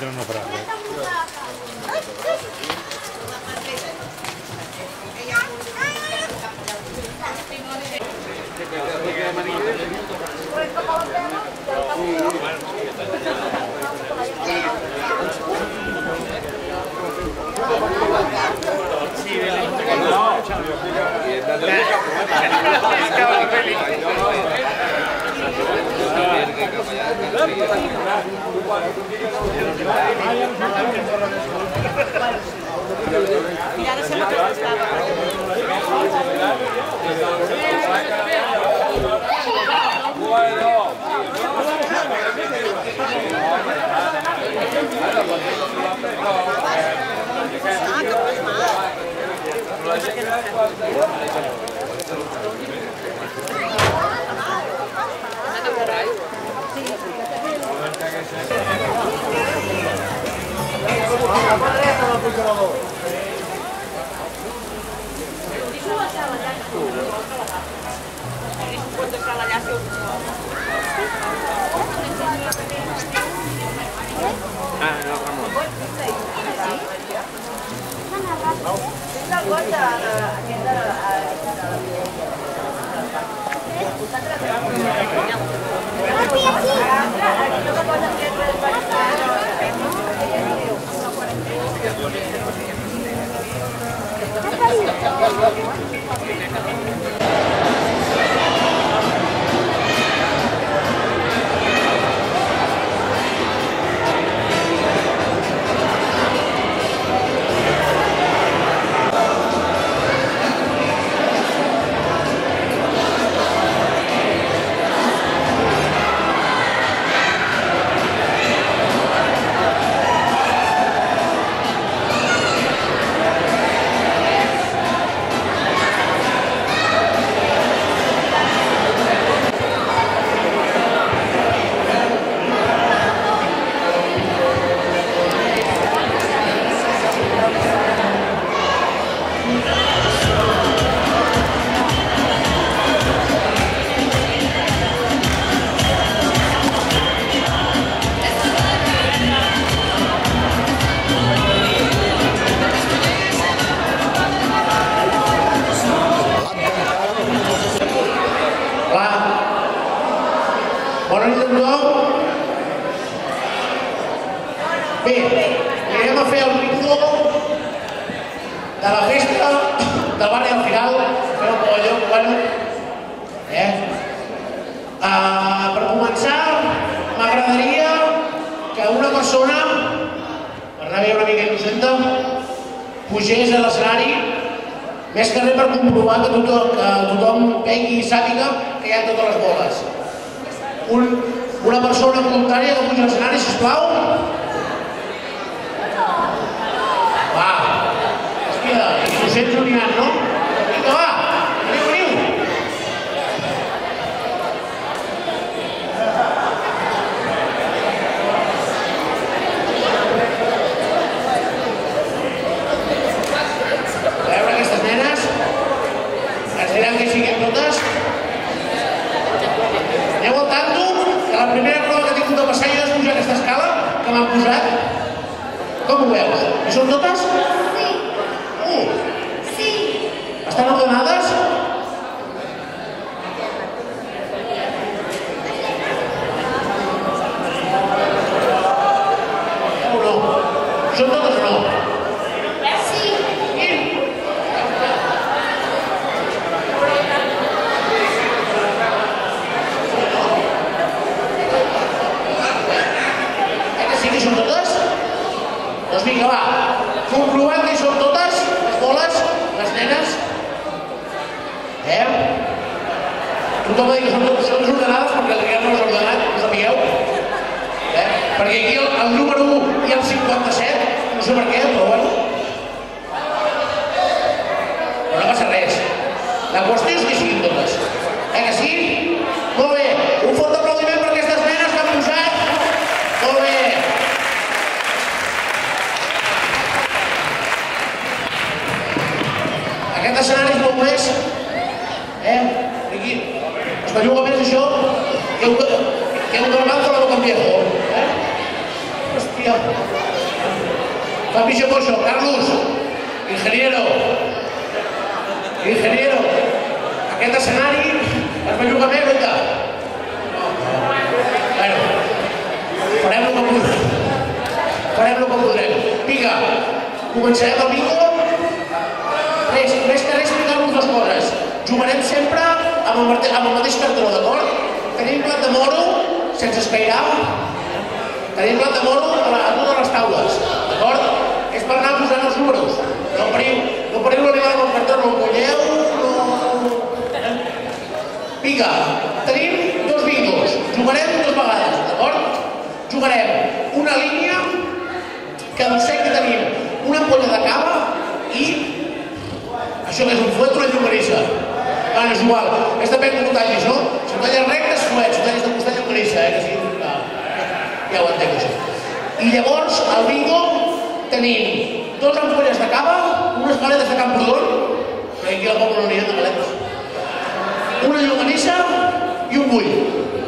però no farà res. I ara sembla que estava. Bona nit a tothom. Bé, anirem a fer el bingo de la festa del barri al final. Fer el pavelló, bueno. Per començar, m'agradaria que una persona, per anar bé una mica innocenta, pugés a l'escenari, més que res per comprovar que tothom vegi i sàpiga que hi ha totes les boles. Una persona voluntària que puja a l'escenari, sisplau. Va, hòstia, innocents orinant, no? Vinga, va, veniu. A veure aquestes nenes, ens diran que siguin totes. Aneu al tanto que la primera prova que he tingut de passar jo és pujar aquesta escala que m'han posat. Com ho veus? I són totes? Sí. Sí. Estan ordenades? O no? Són totes o no? Sí. Són totes? Doncs vinga, va, comprovant que hi són totes, les boles, les nenes. Tothom va dir que són desordenades perquè el guiar no és ordenat, ho sapigueu. Perquè aquí el número 1 i el 57, no sé per què, però bueno. Però no passa res. La qüestió és que siguin totes. Que sí? Molt bé, un fort aplaudiment per aquestes nenes que han posat. Molt bé. Aquest escenari és molt més, aquí, es belluga més això que un garbanzo a la boca en viejo, Hòstia. Ja. Fa pitjor que això. Carlos, ingeniero. Ingeniero. Aquest escenari es va llogar més, oi? Bueno, farem el que podrem. Farem el que podrem. Vinga, començarem el bingo. Més que res, explicar-vos dues coses. Jugarem sempre amb el mateix cartró, d'acord? Tenim plat de moro, sense escairar. Tenim plat de moro a totes les taules, d'acord? És per anar posant els números. No pariu l'arribada amb el cartró, no el colleu, Vinga, tenim dos bingos. Jugarem dues vegades, d'acord? Jugarem una línia que sé que tenim una ampolla de cava i això que és un fuet o una llonganissa? Bueno, és igual. És depèn com ho tallis, no? Si ho talles recte és fuet, si ho tallis de costat llonganissa, que sí, ja ho entenc, això. I llavors, al bingo, tenim dos ampolles de cava, unes galetes de Camprodon, que aquí al poble no n'hi ha de galetes, una llonganissa i un bull,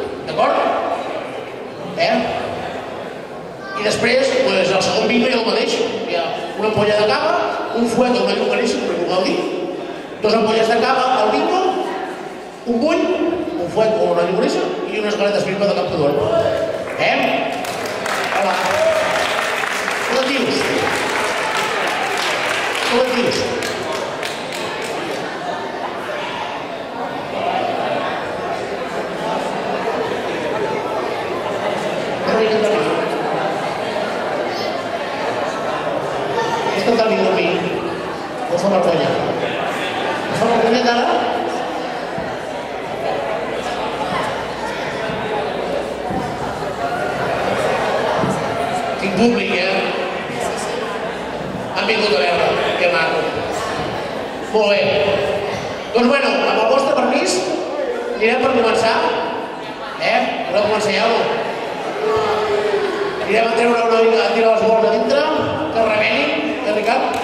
d'acord? I després, al segon bingo hi ha el mateix. Hi ha una ampolla de cava, un fuet o una llonganissa, com ho vol dir, dos ampolles de cava al bingo, un bull, un fuet o una llonganissa i unes galetes pipa de Camprodon. Hola. Com et dius? Com et dius? No fa vergonya. No fa vergonya d'ara? Tinc públic, Han vingut a veure, que maco. Molt bé. Doncs bueno, amb el vostre permís, anirem per començar. Voleu començar ja o no? Anirem a treure una mica, a tirar les boles a dintre, que es remenin, Ricard?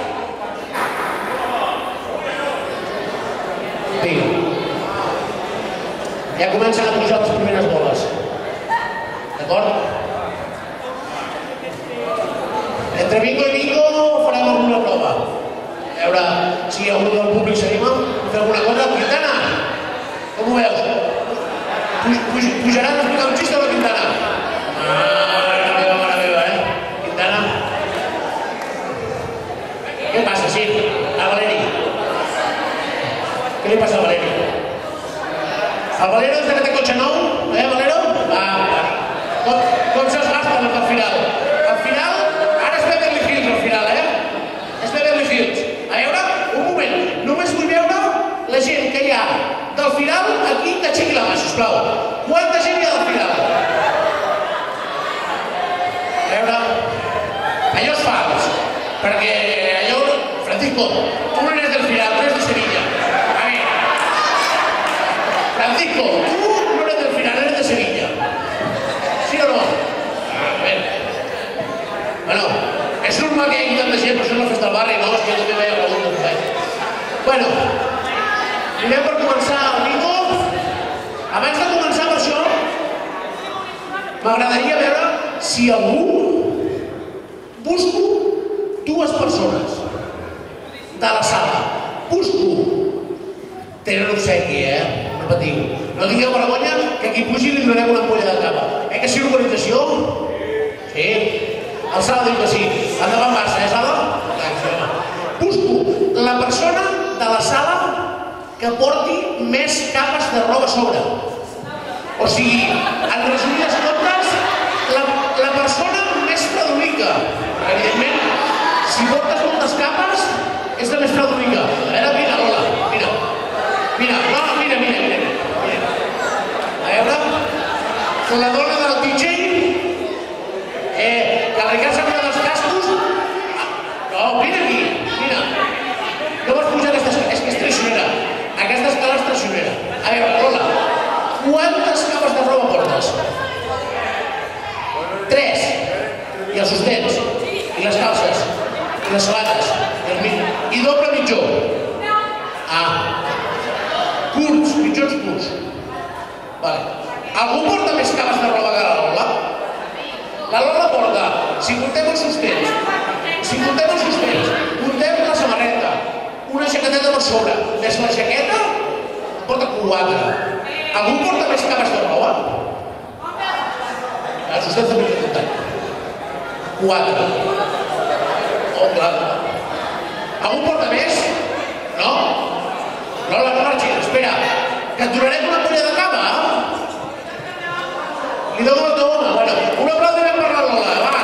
Ja comencen a pujar les primeres boles. D'acord? Entre bingo i bingo farem alguna prova. A veure si algú del públic s'anima a fer alguna cosa. Quintana, com ho veus? Pujaran a explicar un xiste o la Quintana? Mare meva, Quintana? Què passa, sí? A Valeri. Què li passa a Valeri? El Valero és que té cotxe nou, Valero? Com se'ls gasten al final? Al final, ara és Beverly Hills al final, És Beverly Hills. A veure, un moment, només vull veure la gent que hi ha del final aquí que aixequi la mà, sisplau. Quanta gent hi ha del final? A veure, allò és fals, perquè allò, Francisco, tu no eres del final, tu eres de Sevilla. Francisco, tú no eres del final, eres de Sevilla. ¿Sí o no? A ver. Bueno, és normal que hi hagi tanta gent, però això és la festa del barri, no? És que jo també veia preguntes. Bueno, anem per començar el bingo. Abans de començar per això, m'agradaria veure si algú busco dues persones de la sala. Busco. Tenen obsequi, No patiu. No tingueu vergonya que aquí pugi li donarem una ampolla de cava. Que sí, organització? Sí. El Sala diu que sí. Endavant Barça, Sala? Busco la persona de la sala que porti més capes de roba a sobre. O sigui, en resumides comptes, la persona més fredolica. Evidentment, si portes moltes capes, és la més fredolica. A veure, mira, Lola, mira. Mira, no, mira. A veure, con la dona del DJ, que el Ricard s'ha posat els cascos. No, vine aquí, mira. No vas pujar aquestes... És que és traicionera. Aquesta escala és traicionera. A veure, Lola, quantes capes de roba portes? 3. I els sostens, i les calces, i les sabates, i doble mitjó. Curts, mitjons curts. Algú porta més capes de roba que la Lola? La Lola porta, si comptem els suspens, comptem la samarreta, una jaqueteta per sobre, més la jaqueta, porta 4. Algú porta més cames de roba? Els suspens també he comptat. 4. Oh, clar. Algú porta més? No? Lola, no marxis, espera, que et donarem una ampolla de cava? Li dono la toma. Bueno, un aplaudiment per la Lola, va.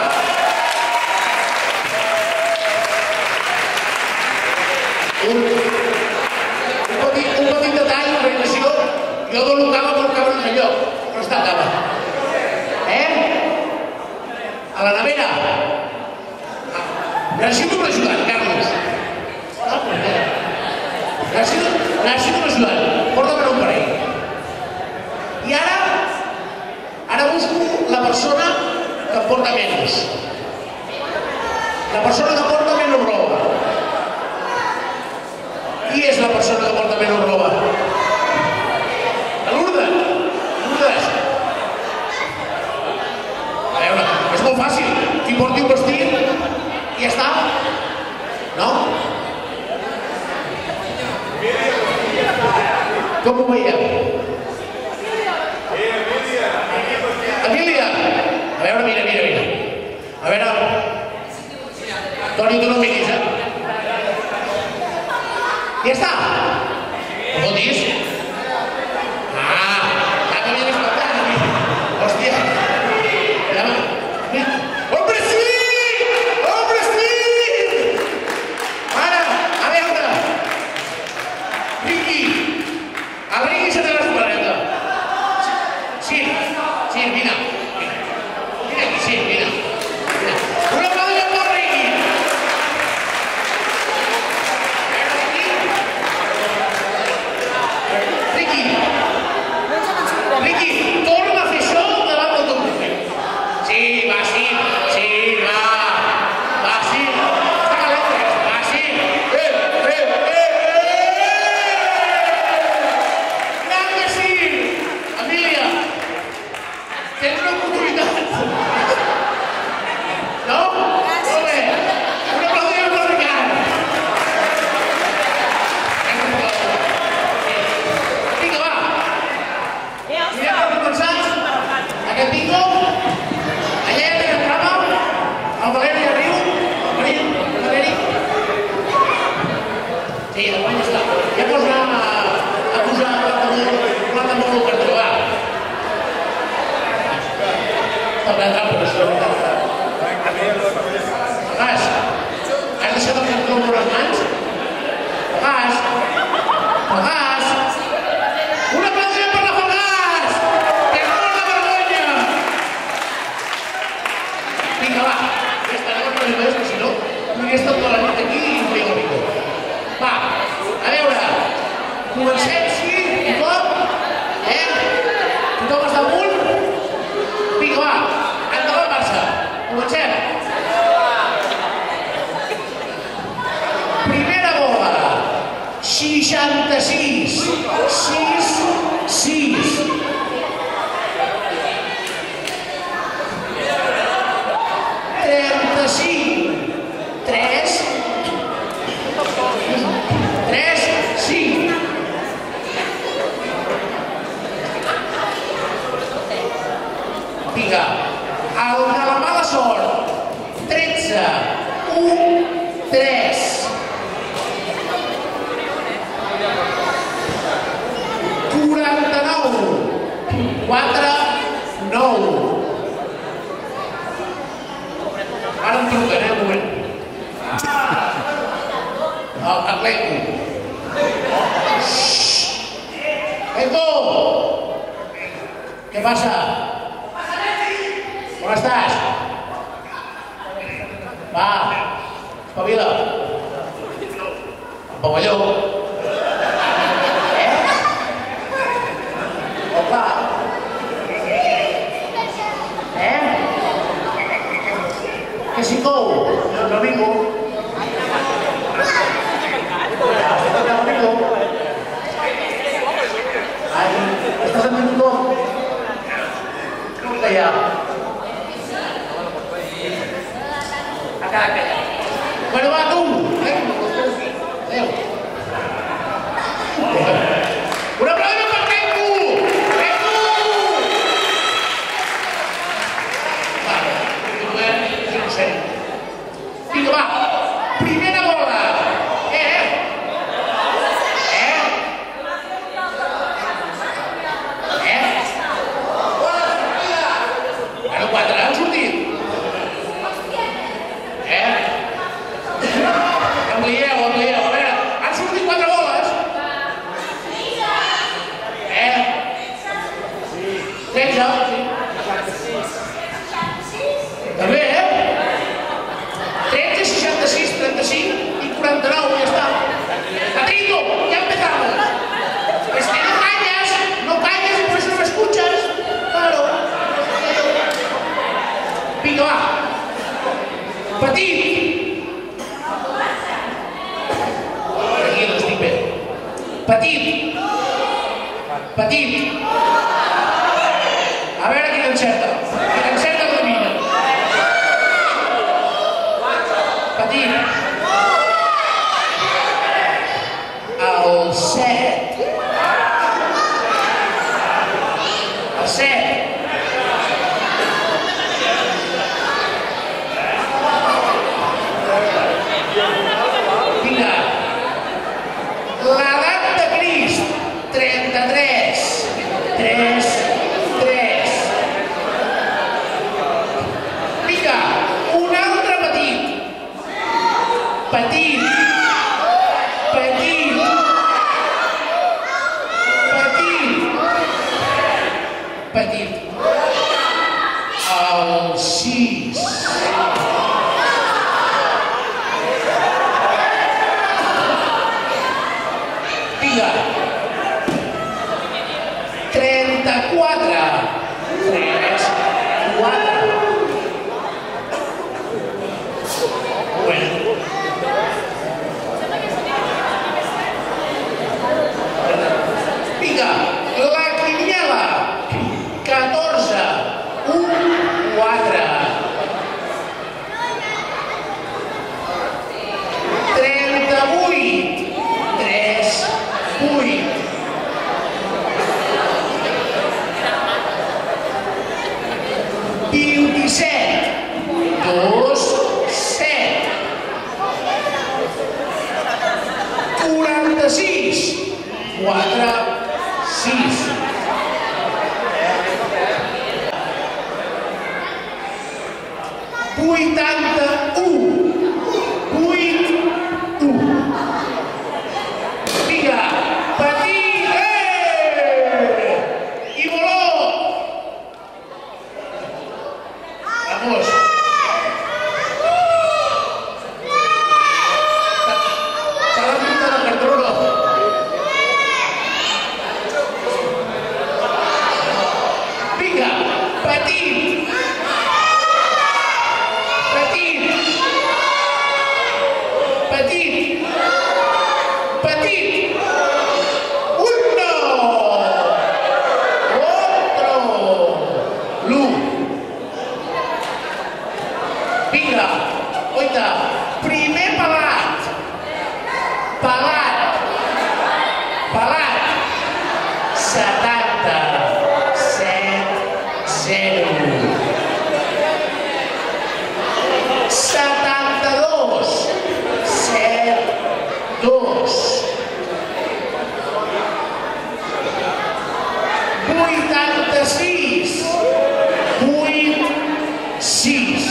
Un petit detall, una realizació. Jo dono cava per cabre en el lloc, no està cava. A la nevera. Necessito un ajudant, Carlos. Necessito un ajudant. Porta-me'n un parell. I ara busco la persona que porta menys. La persona que porta menys roba. Qui és la persona que porta menys roba? La Lourdes. Lourdes. A veure, és molt fàcil. Qui porti un vestit i ja està. No? Com ho veiem? Emília! A veure, mira. A veure... Toni, tu no em miris, Ja està! Ho fotis? Ja que m'he despertat. Hòstia! Hombre, sí! Ara, a veure! Riqui! El Riqui se té la samarreta. Sí, vine. Vine aquí, sí, vine. Una aplaudiment per Riqui! Riqui, torna a fer això davant del teu profe. Sí, va. Està calent, va, sí. Clar que sí! Emília, tens una oportunitat. No? Molt bé. Un aplaudiment per Ricard. Vinga, va. Ja per començar, aquest bingo, allà ja entrava, el Valeri arriba, el Valeri. Sí, de moment ja està. Ja pots anar a posar plat de mòbil per trobar. Està ple de trampes, això. Pagàs, has deixat el cartó amb les mans? Pagàs. Un aplaudiment per la Pagàs! Que és molt de vergonya! Vinga, va. Ja està, anem a fer més, que si no, m'hauria estat tota la nit aquí i em feia el rico. Va, a veure, comencem, sí, tothom? Tothom està amunt? Vinga, va, endavant Barça. Comencem. Primera bola. 66. 6. 35. 3. 5. Vinga, el de la mala sort. 13. 1. 3. 49. 4. 9. Ara em truquen, un moment. Atletico. Eco! Què passa? On estàs? Va, espavila. El pavelló. Oh, clar. Que si cou? El amigo. Estàs en tothom? Com que hi ha? Bueno, va, tu! Adéu. Un aplaudiment per Renko! Renko! Va, continuem. Jo no sé. Vinga, va. Primera bola. Bueno, 4 han sortit. Amplieu. A veure, han sortit 4 boles. 13, sí. També, 13, 66, 35 y 49, ya está. Patrito, ya empezamos. Es que no calles y por eso no me escuchas. Claro. Vinga, va. Petit. Tranquil, estic bé. Petit. A veure qui l'encerta. Qui l'encerta el domina. Petit. El 7. El 7. Vinga. L'edat de Crist. 33. 3. Vinga, un altre petit. Petit. El 6. Vinga. 34. 3, 4. Bueno. Vinga, la quiniela. 14, 1, 4. 38, 3, 8. 27, 2, 7. 46, 4, 6. 81, 8, 1. Vinga, petit, i voló. Vamos. S'ha de muntar la cartrona. Vinga, petit. Vinga, oita, primer pelat. Pelat. 70, 7, 0. 72, 7, 2. 86, 8, 6.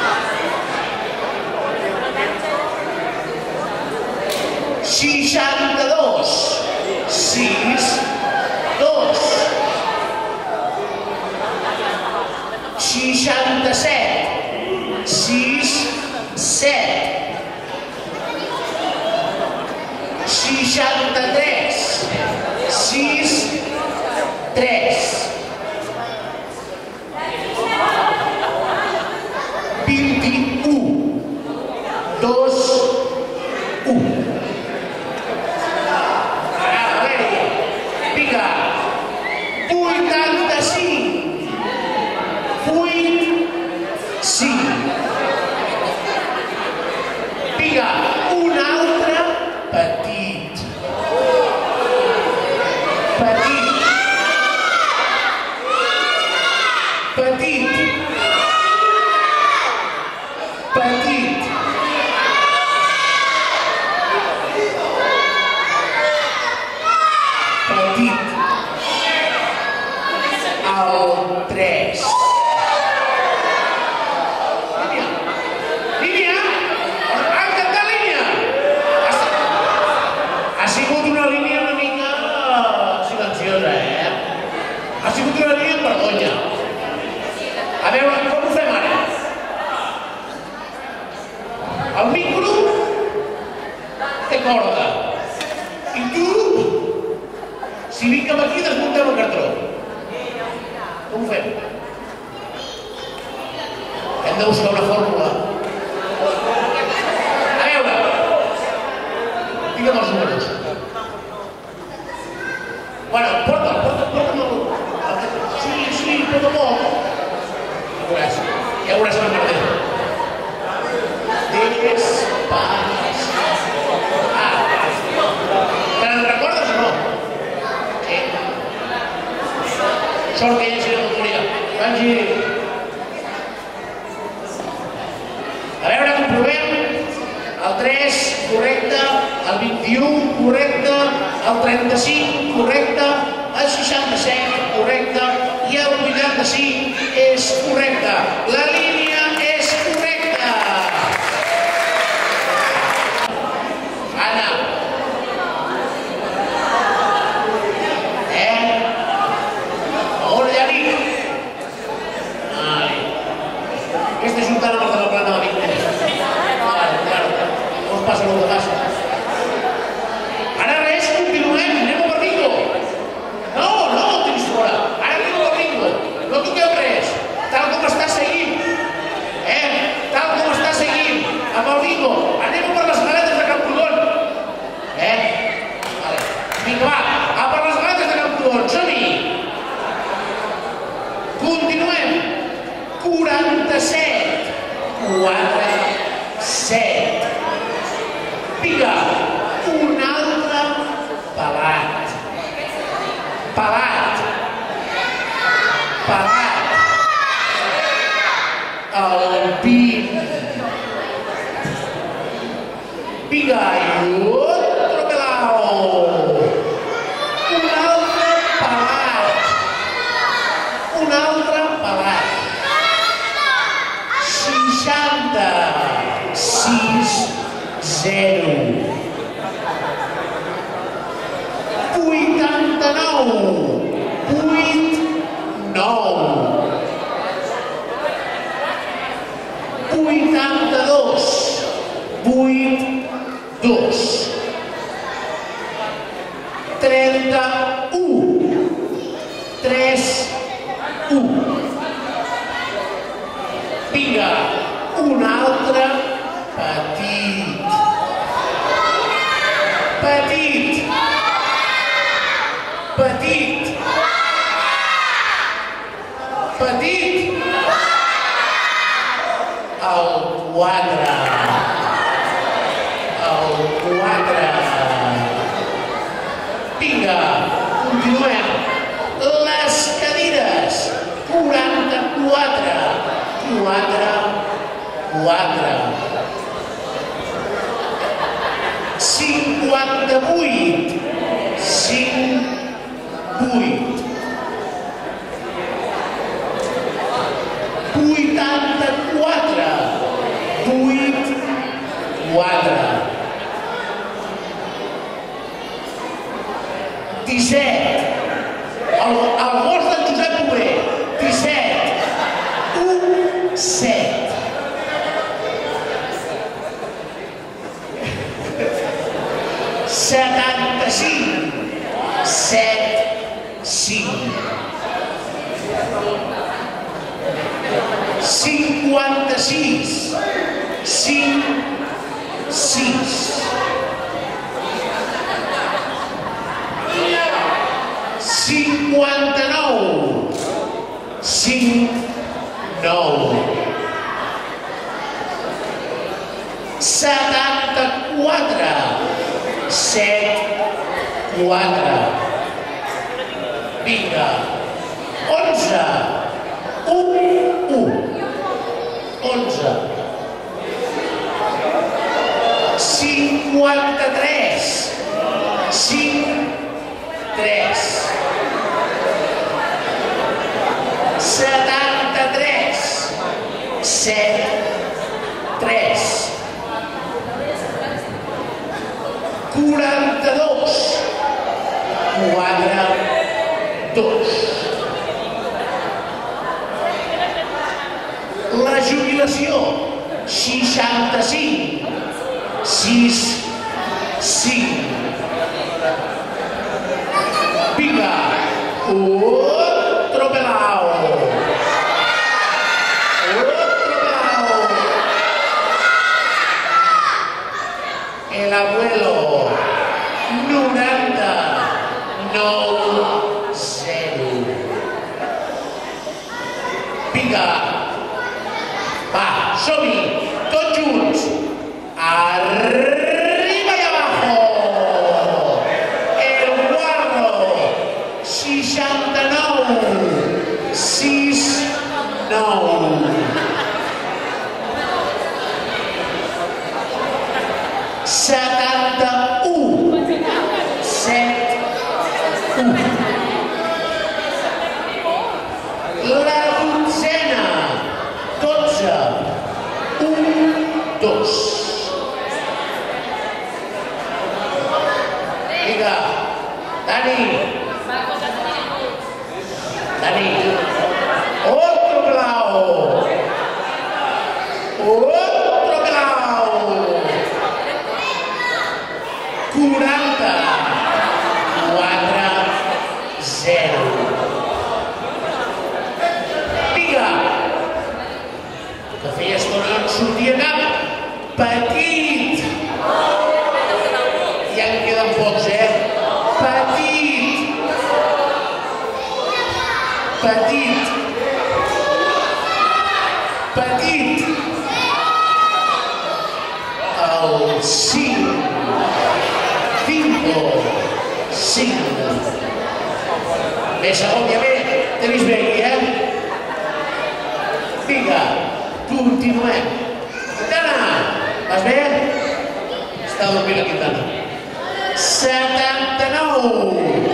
62, 6, 2. 67, 6, 7. 63, 6, 3. 21, 2, 1. Vinga, 85, 8, 5. Vinga, un altre petit. Petit. Petit. Petit. Petit. El 3. Línia? Ha cantat línia? Ha sigut una línia una mica silenciosa, Ha sigut una línia amb vergonya. A veure, com ho fem ara? El micro té corda. I tu, si vinc cap aquí, desmuntem el cartró. Com ho fem? Hem de buscar una fórmula. A veure, digue'm els números. Bueno, porta'm el... Sí, porta'm-ho. Ja veuràs que m'agrada. Te'n recordes o no? Sí. Sort que hi hagi la memòria. Vagi. A veure, comprovem. El 3, correcte. El 21, correcte. El 35, correcte. El 67, correcte. I el 85 és correcte. La línia és correcta. Anna. On hi ha nit? Aquesta juntant amb el de la plana de Vic. Claro. On passa el que passa. Ara res, continuem. Anem a Berlingo. No, tens fora. Ara anem a Berlingo. No toqueu res. Tal com està seguint. Tal com està seguint. Amb el bingo. Anem per les galetes de Camprodon. Vale. Vinga, va. A per les galetes de Camprodon. Som-hi. Continuem. 47. 47. Vinga. Un altre pelat. Pelat. El 20. Vinga, i otro pelao. Un altre pelat. 60. 6-0. 89. 82. 8-2. 31. 3-1. Vinga, un altre petit. El 4. Vinga, continuem. Les cadires. 44. 58. 17. El gos d'en Josep Bové. 17. 1-7. 75. 7-5. 56. 5-6. 59. 5-9. 74. 7-4. Vinga. 11. 1-1. 11. 53. 5-3. 73. 7-3. 42. 4-2. La jubilació, 65. 6-5. Vinga, otro pelao. El abuelo, 90-9-0. Vinga, va, som-hi, tots junts. Arriba y abajo. El guardo, 69. 6-9. 71. 7-1. La dotzena, 12. 1-2. Vinga, Dani. Dani. Otro clavo. Otro clavo. 40. 4-0. Vinga. Que feia estona no en sortia cap. Petit. Ja en queden pocs, Petit. Petit. Petit. El 5. 5. Bé, segon, ja bé. T'he vist bé aquí, Vinga, continuem. Quintana, vas bé? Està dormint la Quintana. 79.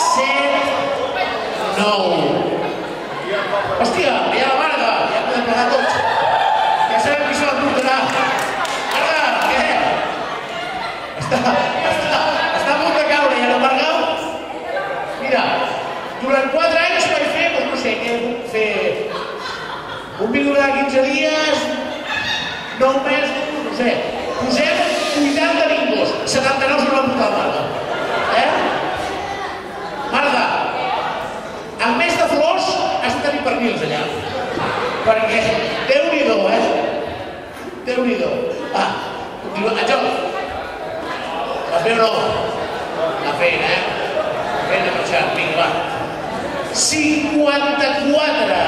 7-9. Hòstia, hi ha la Marga, ja podem plegar tots. Ja sabem qui se l'emportarà. Marga, què? Està a punt de caure, ja no, Marga? Mira, durant 4 anys vaig fer, no sé, què puc fer? Un vídeo de 15 dies, 9 mesos, no sé. Posem 80 bingos, 79 se l'ha portat Marga. Marga, amb més de flors has de tenir pernils allà. Perquè Déu-n'hi-do, Déu-n'hi-do. Va, continua. Àngel, vas bé o no? La feina, Feina marxant, vinga, va. 54.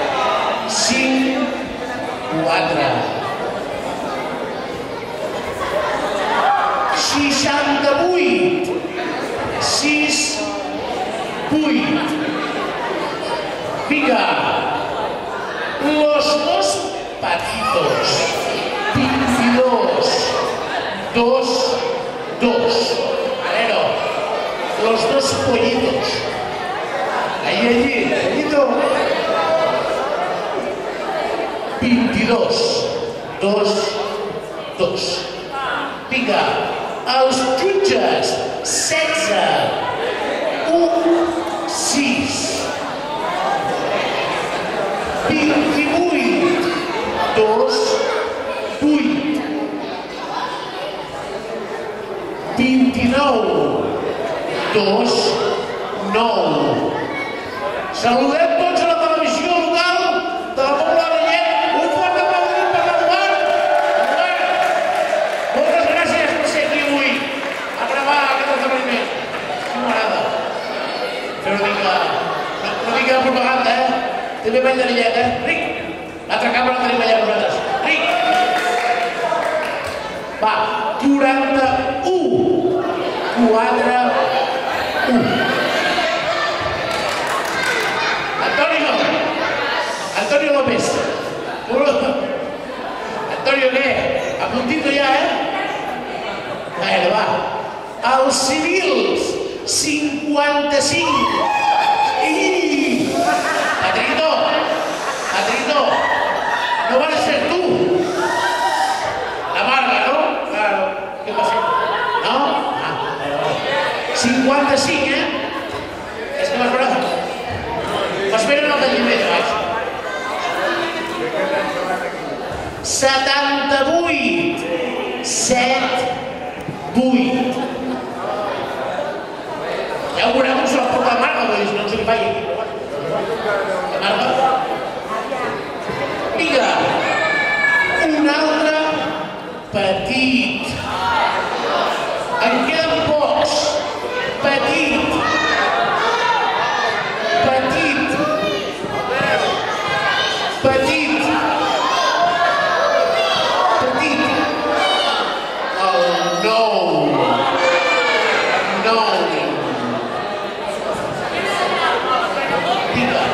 5-4. 68. 6-8. Vinga. Los dos patitos. 22-2. Alero. Los dos pollitos. Allí, pollito. 22-2. Vinga. Els jutges. 16-1-6. 28-2-8. 29-2-9. Saludem tots a la televisió local de la Pobla de Llet. Un fort aplaudiment per l'Eduard. Moltes gràcies per ser aquí avui a gravar aquest esdeveniment. M'agrada. Fer una mica de propaganda, També ball de Llet, Ric, l'altra càmera la tenim allà nosaltres. Ric! Va, 41. 4, 1. Antonio López. Antonio, què? Apuntito ja, va. Els civils, 55. Patrito, no vas a ser tu. La Marga, ¿no? Claro. ¿Qué pasa? ¿No? 55, És que m'esperen el galliner, vaig. 78. 7, 8. Ja ho veurem com se la porta la Marga, vull dir, no ens li faci aquí. La Marga. Vinga. Un altre petit. En queden pocs. Petit. El 9. Vinga.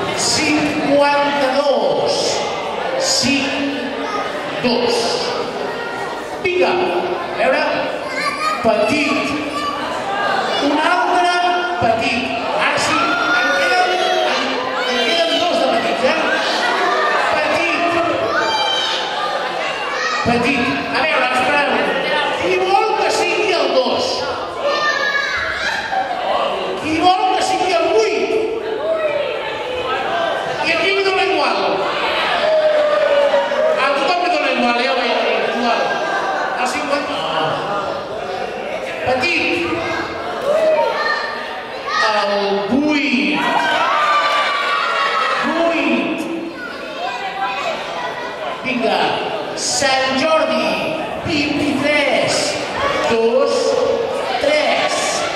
52. 5, 2. Vinga. A veure. Petit. Un altre petit. Ara sí, en queden dos de petits, Petit. A veure, espereu. Qui vol que sigui el 2? Qui vol que sigui el 8? I aquí li dona igual. A tothom li dona igual, ja ho veig, igual. El 50... Petit. El 8. Vinga. Sant Jordi. 23. 2, 3.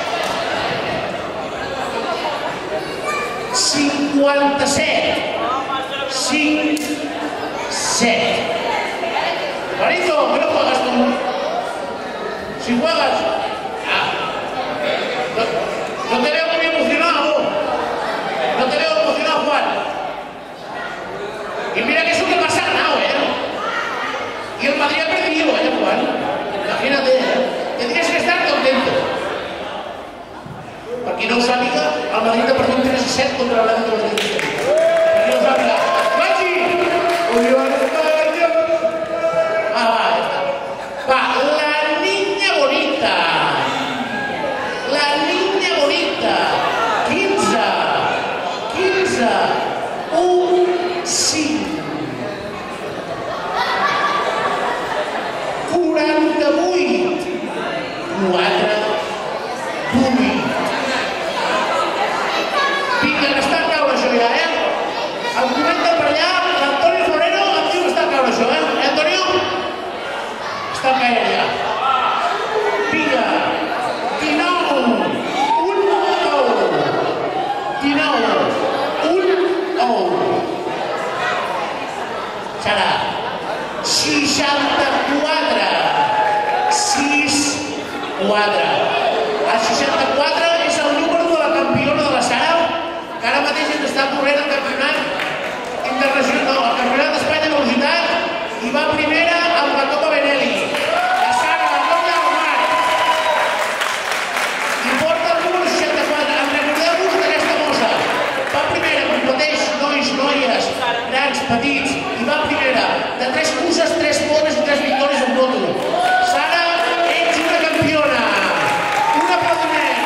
57. 5, 7. Juanito, ¿qué no juegas tú? Si juegas... No te veo muy emocionado. No te veo emocionado, Juan. Y mira que eso que pasa ganado, Y el Madrid ha perdido, Juan. Imagínate, tendrías que estar contento. Per qui no ho sàpiga, el Madrid ha perdut 3-7 contra l'Atlètic de Madrid. Per qui no ho sàpiga. Maggi! Va, ja està. Va, la niña bonita. 15. 1, 5. 48. 4, 8. Vinga, que està a caure això ja, Em comenta per allà, l'Antonio Forero em diu que està a caure això, Antonio? Està caient ja. Vinga. 19. 1, 9. Serà 64. 6, 4. El 64 és el número de la campiona de la Sara, que ara mateix ens està corrent el campionat internacional, el campionat d'Espanya de velocitat, i va primera amb la Copa Benelli. La Sara, la Copa del Mar. I porta el número 64. En recordeu-vos d'aquesta mossa. Va primera, competeix nois, noies, grans, petits, i va primera. De 3 curses, 3 podes i 3 victòries en moto. Sara, ets una campiona. Un aplaudiment.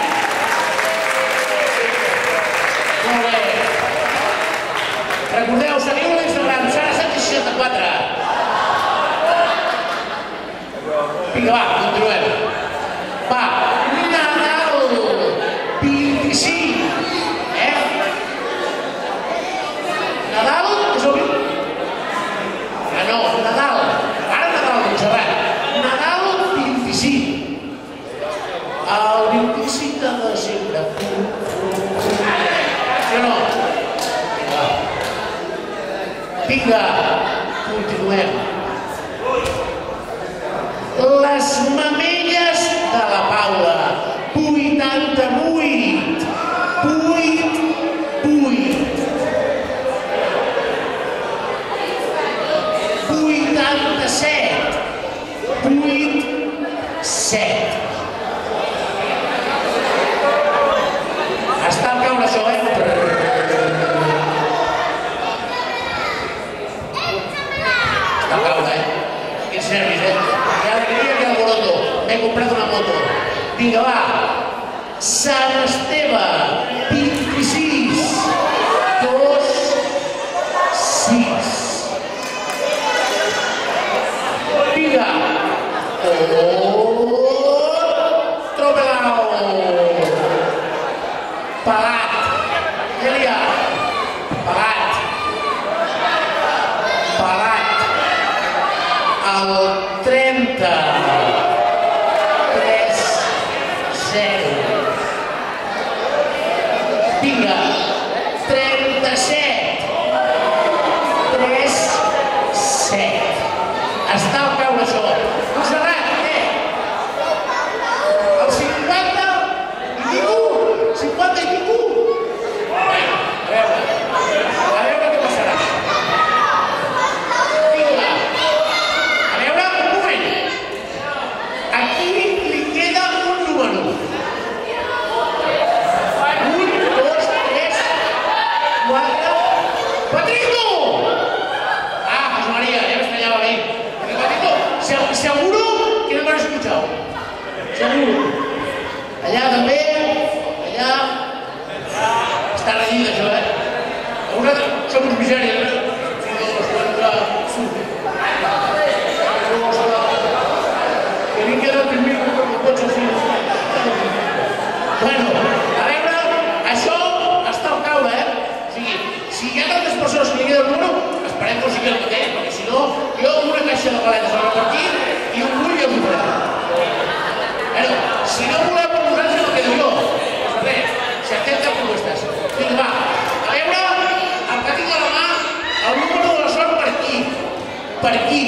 Molt bé. Recordeu, seguiu a l'Instagram, Sara764. Vinga, va, continuem. Va, Nadal 25. Nadal és el 20? Ah, no, Nadal. Ara Nadal, Montserrat. Nadal 25. El 25 de desembre. Sí o no? Vinga, continuem. Les mamelles de la Paula. 88. 87. Està al caure això, Està al caure, Quins nervis, Que alegria, que alboroto. M'he comprat una moto. Vinga, va. Sant Esteve, 26. 2, 6. Vinga. Tropelao. Pagat. Què li ha? Pagat. El 30. 3, 0. Vinga. 37. 3, 7. Està al caure això. Montserrat, què? El 50 i pico? 50 i pico? A veure què passarà. Vinga. A veure, un moment. Aquí li queda un número. 1, 2, 3, 4... Patrico! Ah, José María, ya me extrañaba a mí. Patrico, seguro que no me lo has escuchado. Seguro. Allà també, allà... Està renyit això, Vosaltres som uns misèries, Que li queda el primer que pots fer. Bueno, a veure, això està al caure, O sigui, si hi ha tantes persones que li queda el número, esperem que ho sigui el mateix, perquè si no, jo una caixa de paletes a repartir i un bull i un bull. Bueno, si no voleu per vosaltres, no quedo jo. Res, si accepta propostes. Vinga, va. A veure, el que tinc a la mà, el número de la sort per aquí. Per aquí.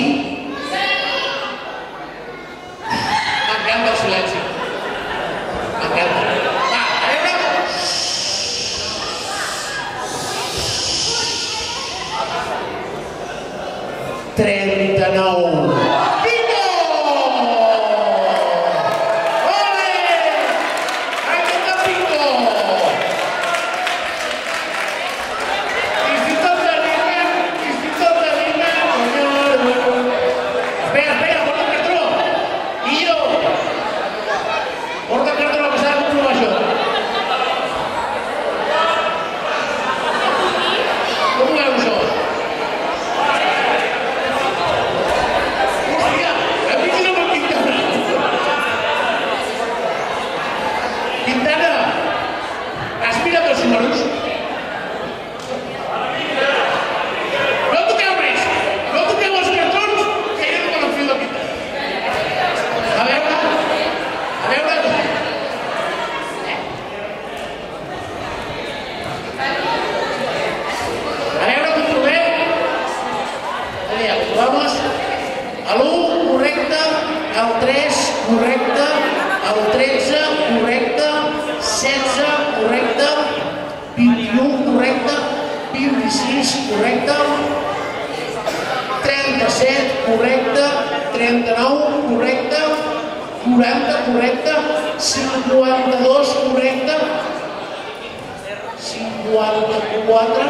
M'encanta el silenci. M'encanta. Va, a veure. 39. L'1 correcte, el 3 correcte, el 13 correcte, 16 correcte, 21 correcte, 26 correcte, 37 correcte, 39 correcte, 40 correcte, 52 correcte, 54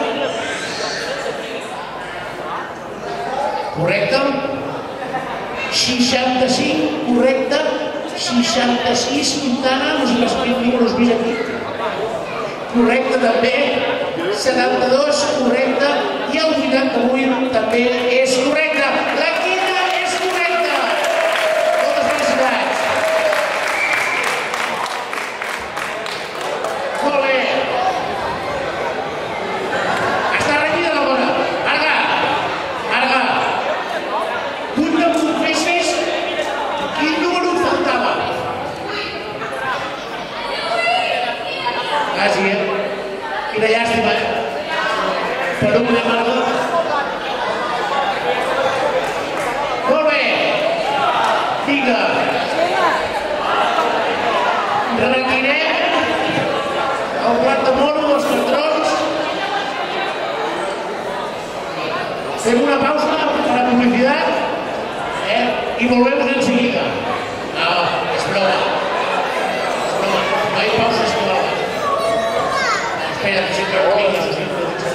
correcte, 65 correcte, 66 Quintana, no sé si els vist aquí, correcte també, 72 correcte i el 88 també és correcte. La quina és correcta. Moltes felicitats. Molt bé. Està renyida la bona. Marga. Vull que em confessis quin número et faltava. Quasi, Quina llàstima, Per una Marga. Molt bé. Vinga. seguida retirem el plat de moro dels cartrons, fem una pausa para publicitat y volvemos enseguida. No, es broma. No hay pausas todas. Espera, que siempre lo digo, eso siempre lo dicho.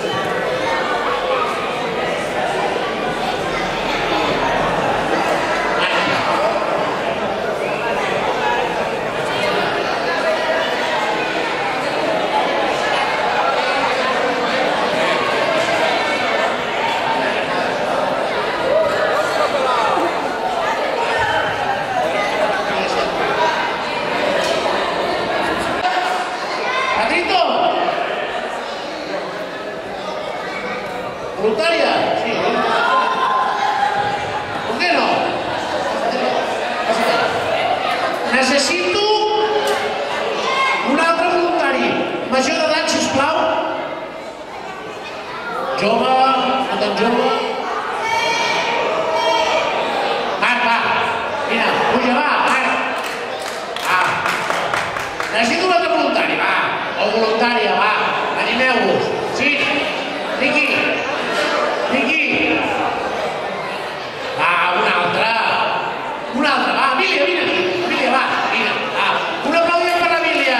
¿Voluntaria? Sí. ¿Por qué no? Necessito un altre voluntari. Major d'edat, sisplau. Jove, no tan jove. Marc, va. Mira, puja, va, Marc. Va. Necessito un altre voluntari, va. O voluntària, va. Animeu-vos. Sí? Riqui. Riqui! Va, una altra, va, Emília, vine aquí, Emília, va, vine, va, un aplaudiment per l'Emília!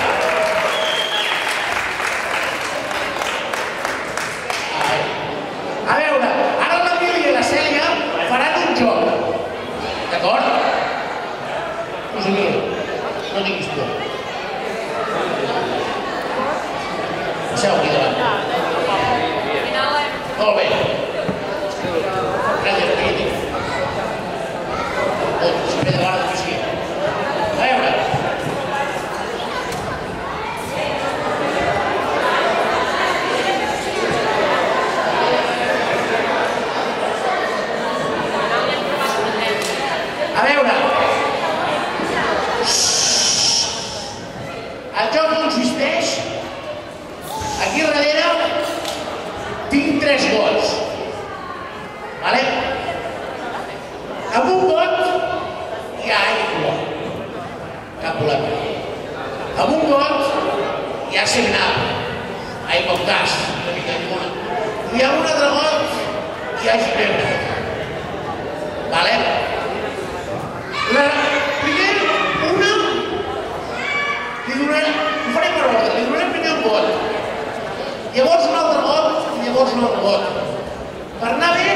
A veure, ara l'Emília i la Cèlia faran un joc, d'acord? Us ho dic, no tinguis por. Passeu aquí davant. Molt bé. Gràcies, Riqui. Sempre de vegades que sí. A veure. A veure. El joc consisteix aquí darrere tinc 3 gots. Vale? Amb un got hi ha aigua. Cap problema. Amb un got hi ha 7-Up. Aigua amb gas, una mica de llimona. I amb un altre got hi ha ginebra. Vale? Primer, una, li donarem, ho farem per ordre, li donarem primer un got. Llavors un altre got, i llavors un altre got. Per anar bé,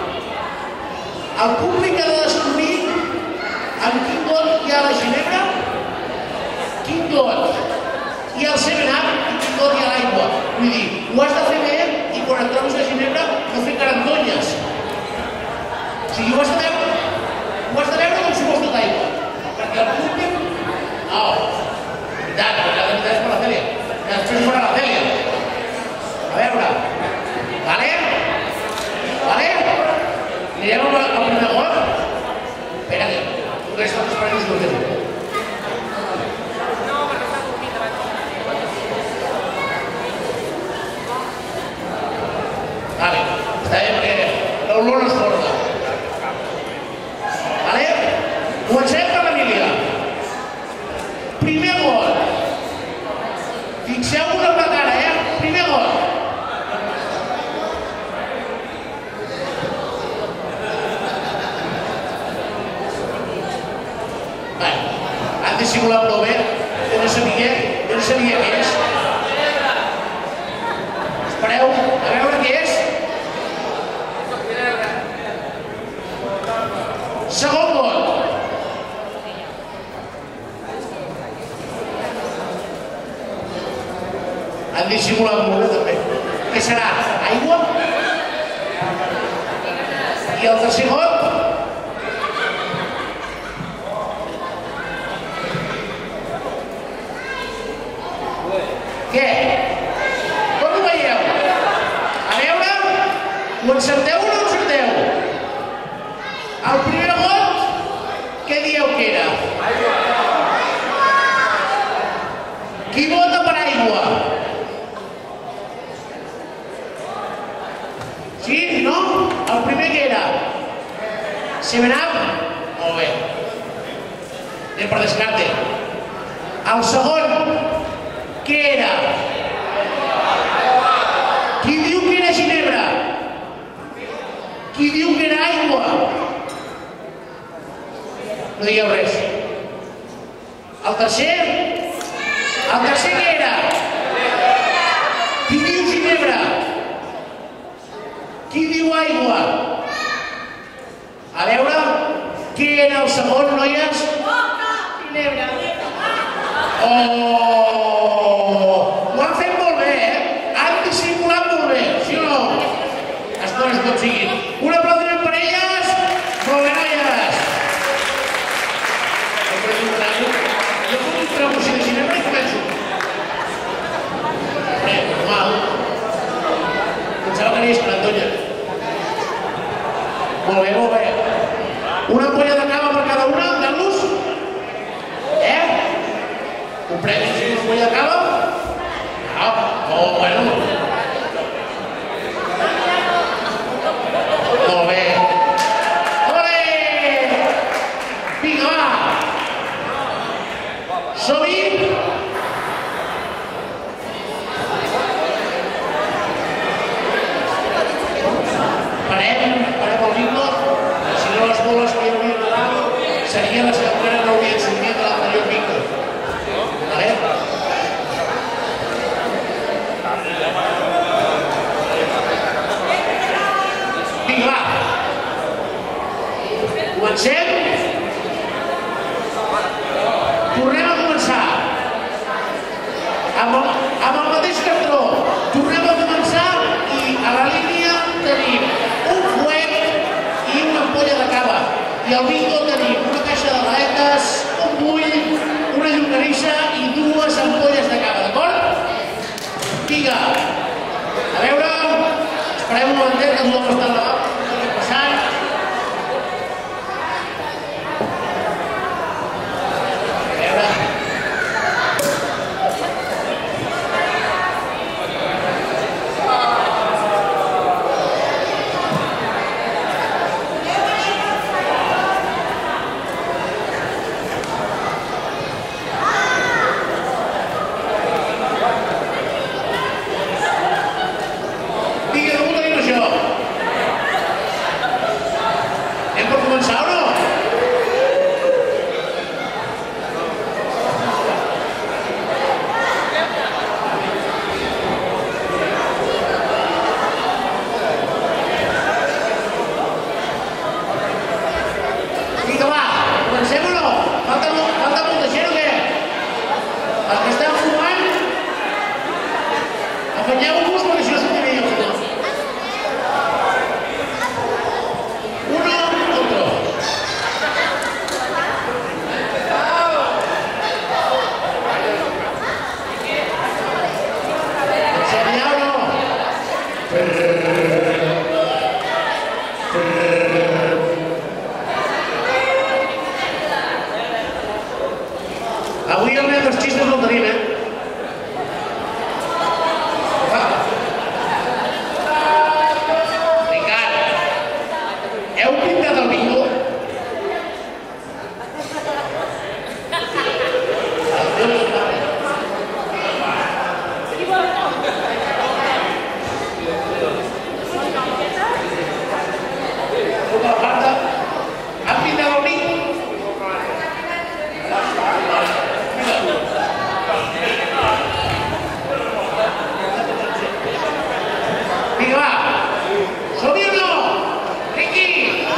el públic ha de descobrir amb quin got hi ha la ginebra, quin got hi ha el 7-Up i quin got hi ha l'aigua. Vull dir, ho has de fer bé i quan et trobis la ginebra no fer carantonyes. O sigui, ho has de veure com si fos tot aigua. Perquè el públic... No, veritat, la veritat és per la Cèlia. Que després farà la Cèlia. A veure, vale? Vale? Anirem al primer got? Espera, que tu que estàs esperant us ho tens. Vale, està bé perquè l'olor no es forta. Vale? Comencem per l'Emília. Primer got. Fixeu-vos amb la cara, Primer got. Vale, han dissimulat prou bé, jo no sabia què és. Espereu, a veure què és. Segon got. Han dissimulat molt bé també. Què serà? Aigua? I el tercer got? Què? Com ho veieu? A veure, ho encerteu o no encerteu? El primer got, què dieu que era? Qui vota per aigua? Sí? No? El primer què era? 7-Up? Molt bé. Anem per descarte. El segon, què era? Qui diu que era ginebra? Qui diu que era aigua? No digueu res. El tercer? El tercer què era? Qui diu ginebra? Qui diu aigua? A veure, què era el segon, noies? Ginebra. Oh! Ho han fet molt bé, eh? Han dissimulat molt bé, sí o no? Les coses tot siguin. Un aplaudiment per elles. Molt bé, noies. Jo puc un trabuci de ginebra i començo. Bé, normal. Pensava que anies per Antonia. Molt bé, molt bé. Una ampolla de cava per cada una, dant-los? Un premi, si una ampolla de cava? Oh, bueno. Molt bé. Ole! Vinga, va! Som-hi! Parem el ritme. Si no les boles que hi hauria de dar serien les que encara no haurien sortit de l'anterior ritme. Vale? Vinga, va! Comencem? Tornem a començar. Amb el mateix cartró. Tornem a començar i a la línia tenim un fuet i una ampolla de cava. I al bingo tenim una caixa de galetes, un bull, una llonganissa i dues ampolles de cava, d'acord? Vinga. A veure, esperem un momentet que tothom està al lavabo. Passant. A veure. Avui el nen dels xistes no el tenim, eh? Ricard, heu pintat el bingo? Han pintat el bingo? Vinga, va! Som-hi o no? Riqui!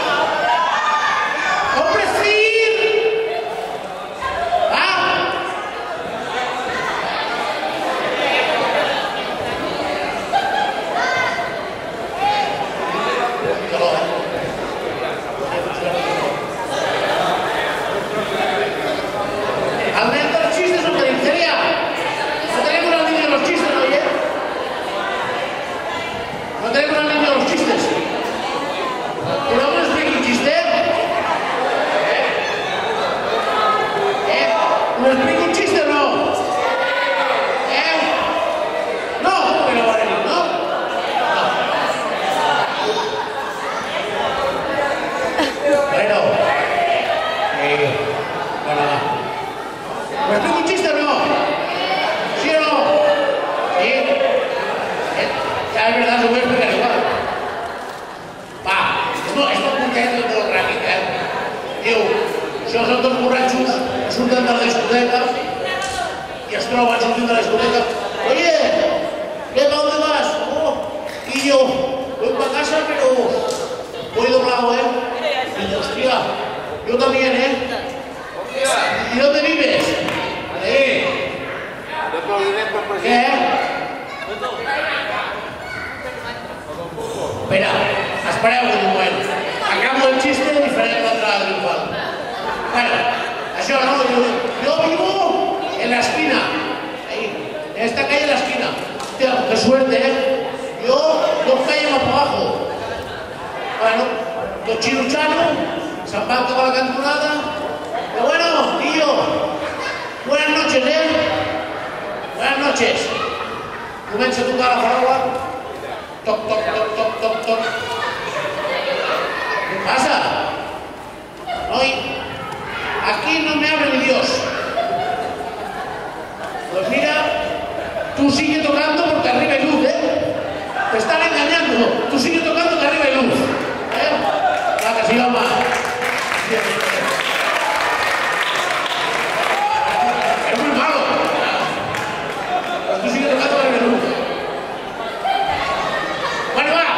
Compres fir! Va! El nen dels xistes no tenim, Celia! No tenim una línia de los xistes, no, oye? No tenemos una línea de los chistes. ¿Un hombre explica un chiste? ¿Me explica un chiste o no? No, pero no. Bueno, Bueno, va. ¿Me explico un chiste o no? ¿Sí o no? ¿Sí? Ya es verdad, se voy a explicar igual. Va, és molt content i molt ràpid, Diu, això són dos borratxos que surten de la discoteca y es troban sortint de la discoteca. Oye, ¿qué, para dónde vas? Oh, y yo, voy para casa, pero voy doblado, Y yo, hostia, yo también, ¿Y dónde vives? Ahí. ¿Qué? Espera, espereu un moment. Acabo el xiste i farem l'entrada triomfal. Bueno, això no, yo vivo en la esquina. Ahí, en esta calle en la esquina. Hostia, qué suerte, Yo, dos calles más para abajo. Bueno, los chiruchanos, se'n van cap a la cantonada. Pero bueno, tío, buenas noches, Buenas noches. Comença a tocar la farola. Toc, toc, toc, toc, toc, toc. ¿Qué pasa? Hoy, aquí no me abre ni Dios. Pues mira, tú sigue tocando porque arriba hay luz, Te están engañando. Tú sigue tocando que arriba hay luz. La que sí, vamos. Es muy malo. Tú sigue tocando que arriba hay luz. Bueno, va.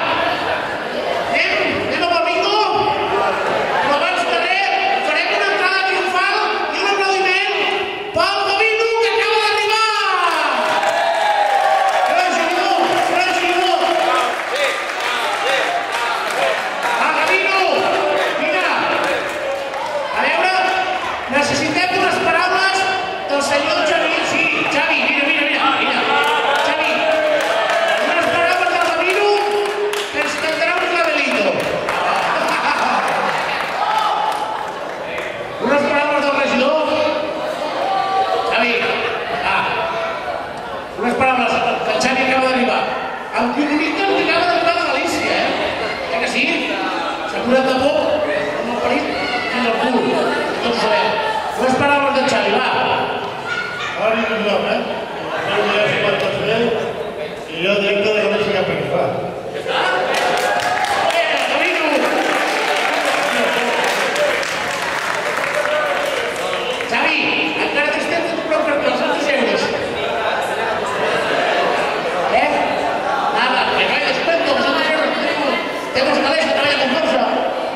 Anem amb el bingo? Però abans de res, farem una entrada triomfal i un aplaudiment pel Gavino que acaba d'arribar! Gran seguidor! Gavino! Mira! A veure, necessitem unes paraules del senyor Xavi. Sí, Xavi, mira. Xavi, unes paraules del Gavino que ens cantarà un clavelito. Unes paraules del regidor. Xavi, unes paraules que el Xavi acaba d'arribar. Em comuniquen que acaba d'arribar de Galícia, que sí? S'ha curat de poc, amb el perit fins al cul. Tots ho sabem. Unes paraules del Xavi, va. Ahora mismo no, Soy un día 53 y yo directo de Galícia a Perifá. Xavi, encara tens temps de comprar per 300 euros. Nada, que no hay descuento, 200 euros. Tenemos calés que treballa con força.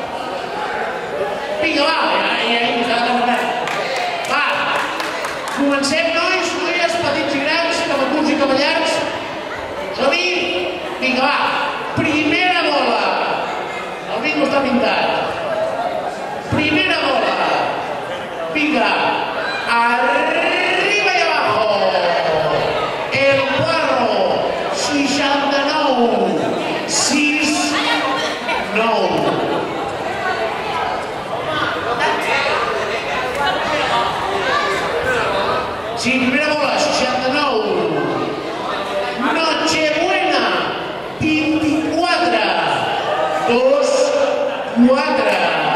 Vinga, va. Ahí, s'ha de tornar. Va, comencem, nois, noies, petits i grans, camacuts i cavallars. Som-hi? Vinga, va. Primera bola. El bingo està pintat. Primera bola. Venga, arriba y abajo. El Guarro, 69, 6, 9. Sí, primera bola, 69. Nochebuena, 24, 2, 4.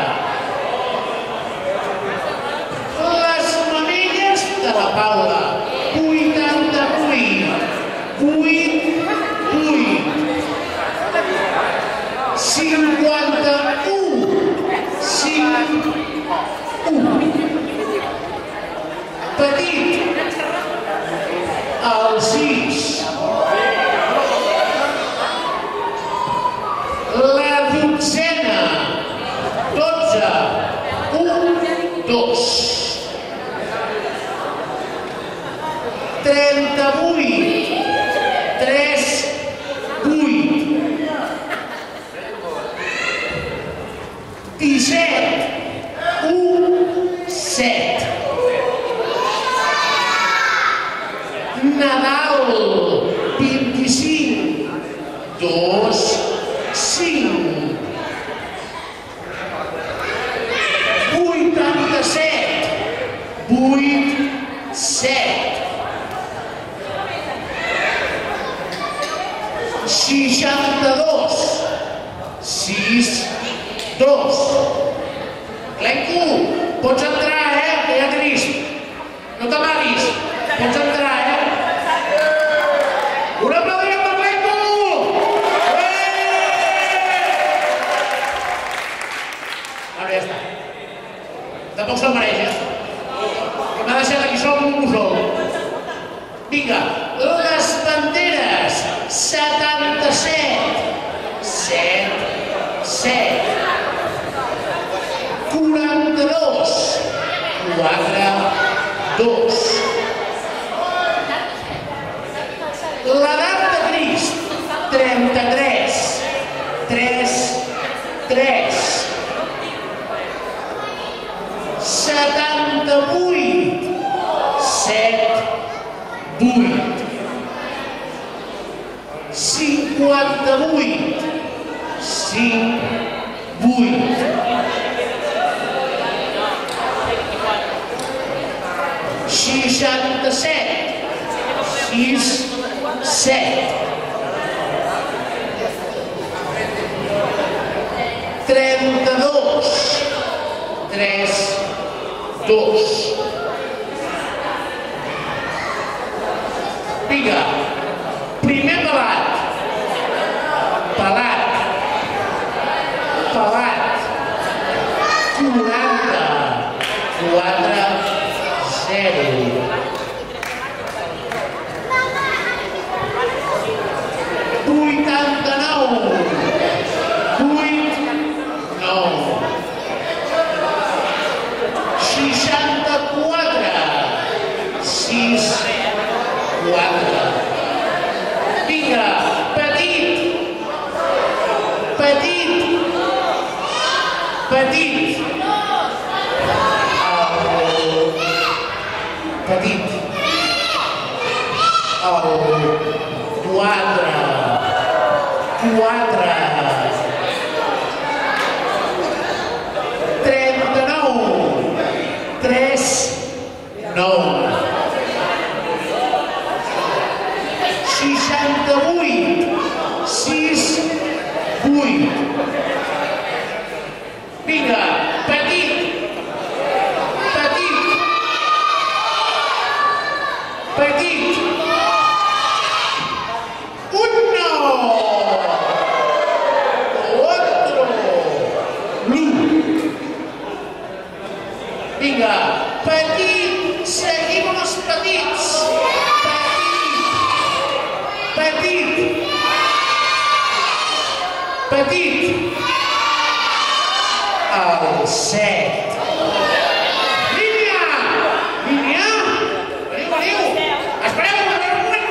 De la Paula, 88, 8, 51, 51. Petit, el 6. La dotzena, 12, 1, 2. 38, 3, 8. 17, 1, 7. Nadal, 25, 2, 5. 87, 8, 7. 62, 6, 2. Clenco, pots entrar, que ja tens 32. L'edat de Crist, 33. 3, 3. 78. 7, 8. 58. 5, 8. 67. 6, 7. 32. 3, 2. Vinga, primer pelat. Pelat. Pelat. 40. 4, 0. 89. 8, 9. 64. 6, 4. Vinga, petit. Petit. Petit. Petit. 4. 4. 39. 3, 9. 68. 6, 8. Vinga, petit. Petit. Petit. 1. 4. Vinga, petit. Seguim amb els petits. Petit. Petit. El 7. Línia! Línia! Veniu! Espereu un moment!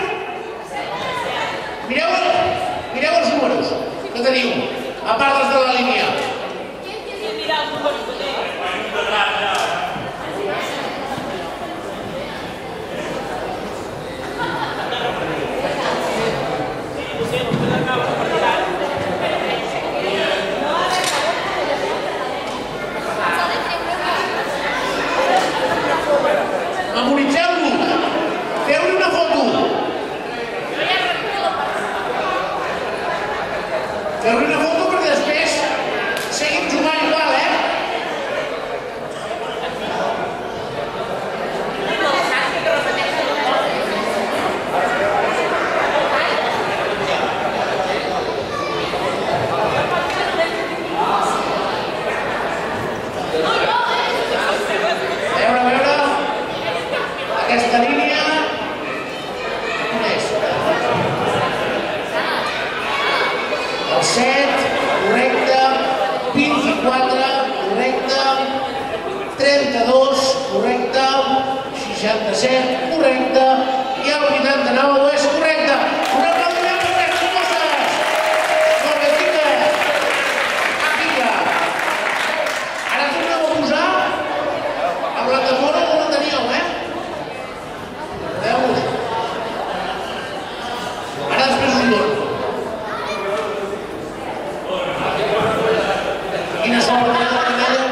Mireu els números. Què teniu? A part dels de la línia. Memoritzeu-lo. Feu-li una foto. Feu-li una foto perquè després seguim jugant igual, A veure. Aquesta línia... On és? El 7, correcte. 24, correcte. 32, correcte. 67, correcte. I el 89 és correcte. Un aplaudiment per les coses. Molt bé, Tica. Tica. Ara torneu a posar a plataforma on la teníeu, Veu-vos. Ara després us dono. Quina sort la canalla.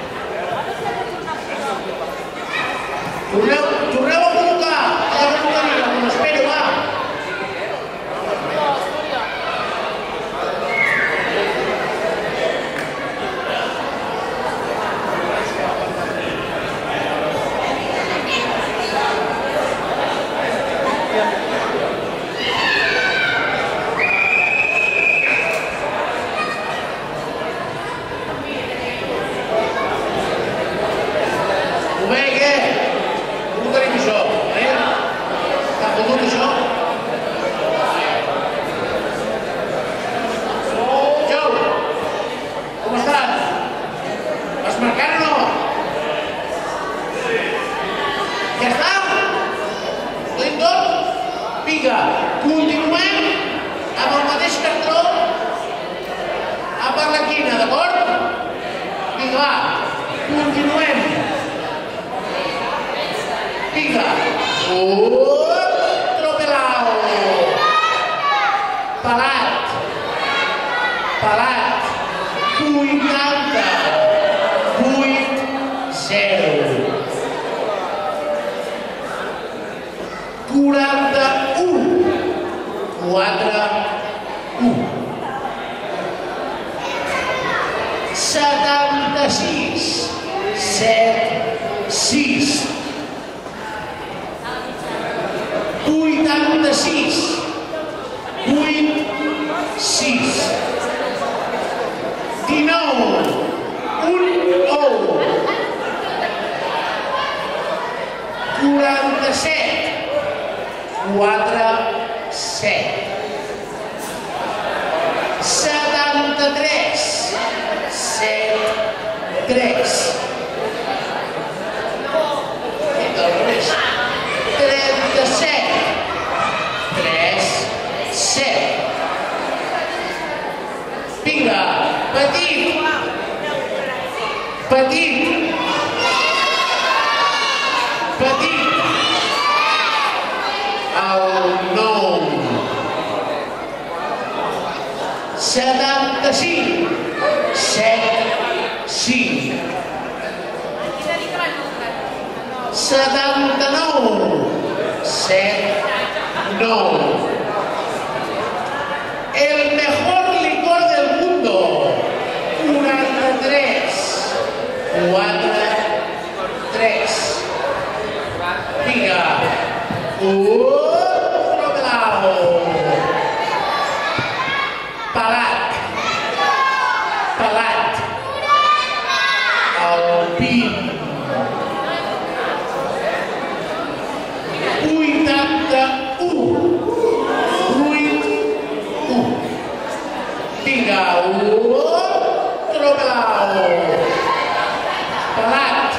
Torneu a col·locar. Ja ho teniu, com espero, va. Ho veig, Vinga, continuem amb el mateix cartró a per la quina, d'acord? Vinga, va, continuem. Vinga. Otro pelao. Pelat. Pelat. 80. 8-0. 41. 4-1. 76. 7-6. 86. 8-6. 19. 1-1. 47. 4-7. 73. 7-3. 37. 3-7. Vinga, petit. Petit. Petit. El 9. 75. 7-5. 79. 7-9. El mejor licor del mundo. 43. 4-3. Vinga. Otro pelao. Pelat. Pelat. El 20. 81. 8-1. Vinga, otro pelao. Pelat.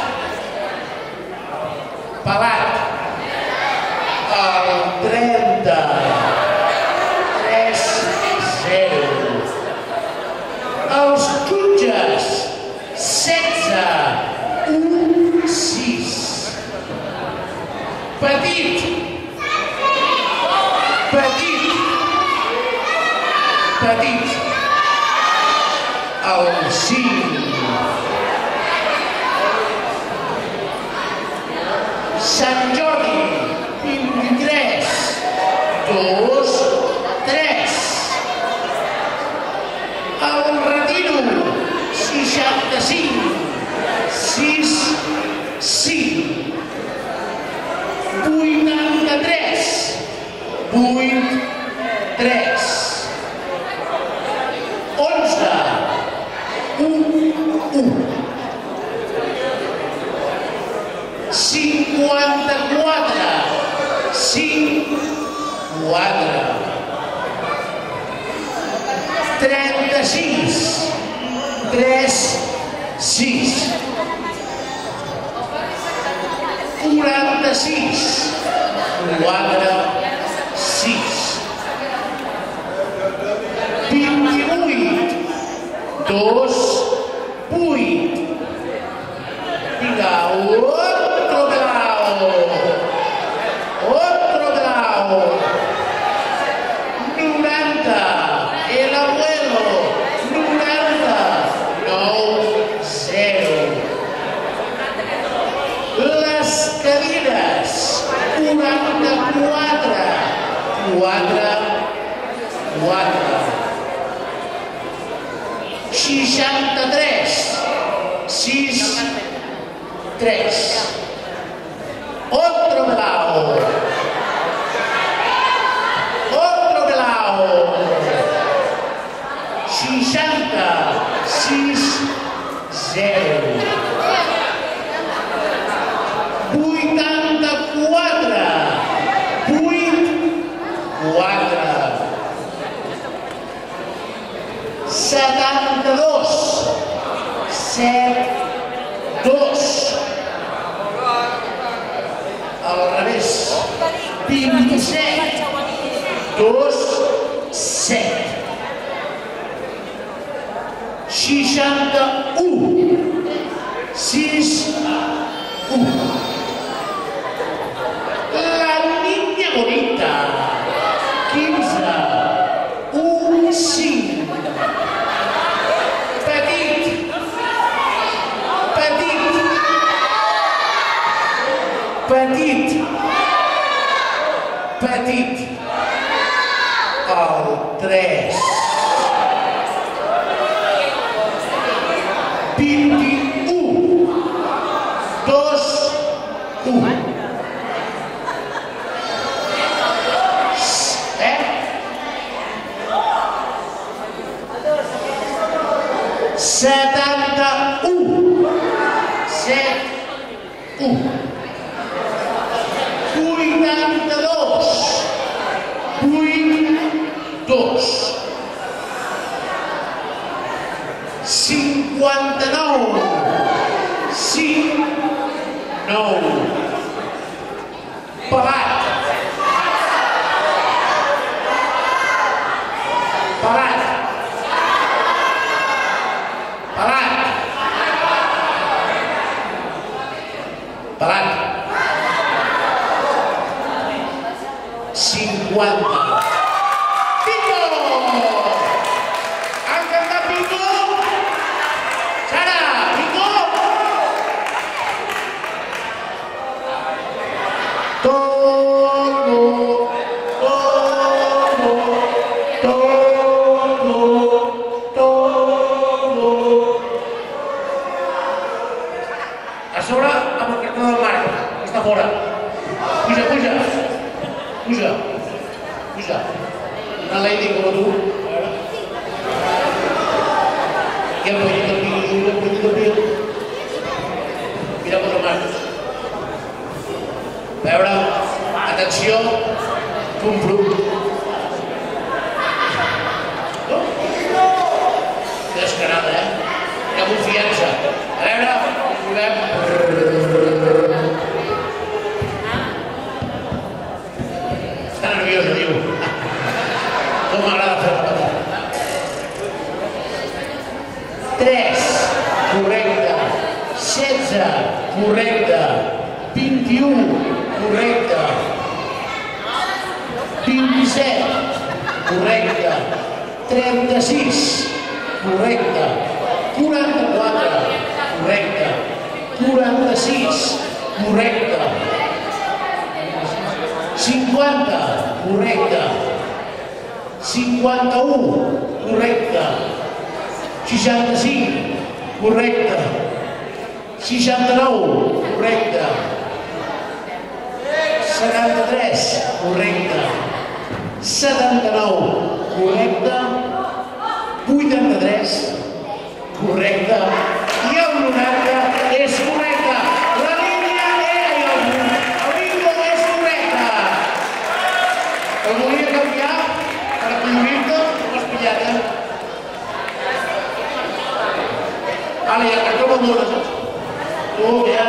Pelat. El 30. 3-0. Els jutges. 16-1-6. Petit. Petit. Petit. El 5. Sant Jordi. 23. 2-3. El Retiro. 65. 6-5. 83. 8-3. 11. 1-1. 54. 5-4. 36. 3-6. 46. 4-6. 28. 2-8. Vinga, otro pelao. Otro pelao. 90. El abuelo. 90. 9-0. Les cadires. 44. 4-4. 63. 6-3. Otro pelao. Otro pelao. 60. 6-0. 84. 8-4. 72. 7-2. Al revés. 27. 2, 7. 61, 6, 1. La niña bonita, 15, 1, 5. Petit, petit, petit, petit. El 3. 21, 2, 1. 71, 7, 1. 82, 8, 2. 59, 5, 9. Pelat. Pelat. Pelat. Pelat. 50. Pico! Han cantat Pico? Sara, Pico? Todo, todo, todo, todo. A sobre amb el cartó del Marc, que està fora. Puja, puja. Puja. Puja. Una lady com a tu. I el petito pio, el petito pio. Mira com el Marc. A veure, atenció, compro. Descarada, eh? Hi ha confiança. A veure, provem. Està nerviosa, diu. No m'agrada fer la pata. 3, correcte. 16, correcte. 21, correcte. 27, correcte. 36, correcte. 44, correcte. 46, correcte. 50, correcte. 51, correcte. 65, correcte. 69, correcte. 73, correcte. 79, correcte. 83, correcte. I el 90 és correcte. La línia era i el bingo és correcte. El volia canviar per acollir-te, no has pillat, eh? Vale, i el cartó me'l dones, eh? Tu, ja...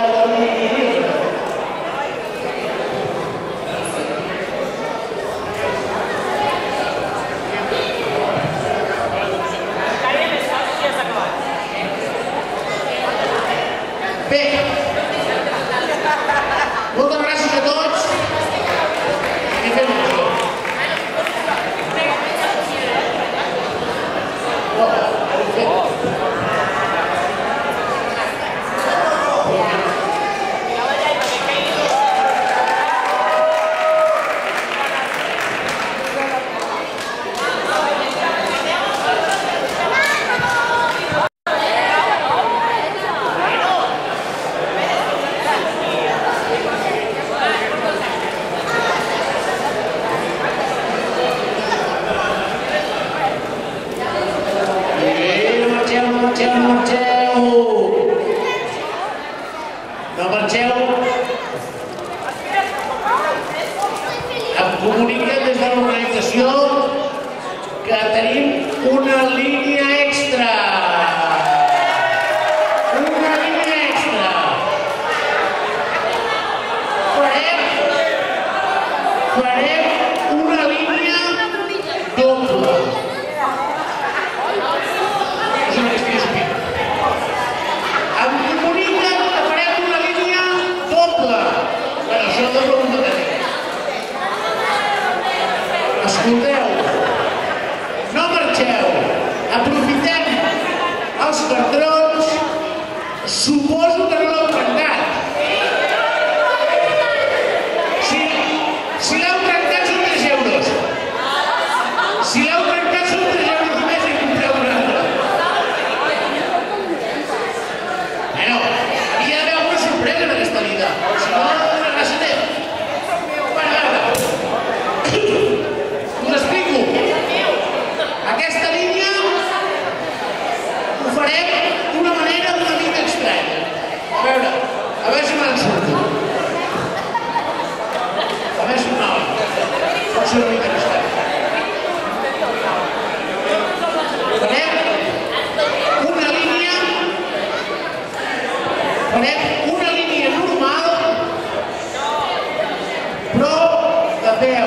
peu.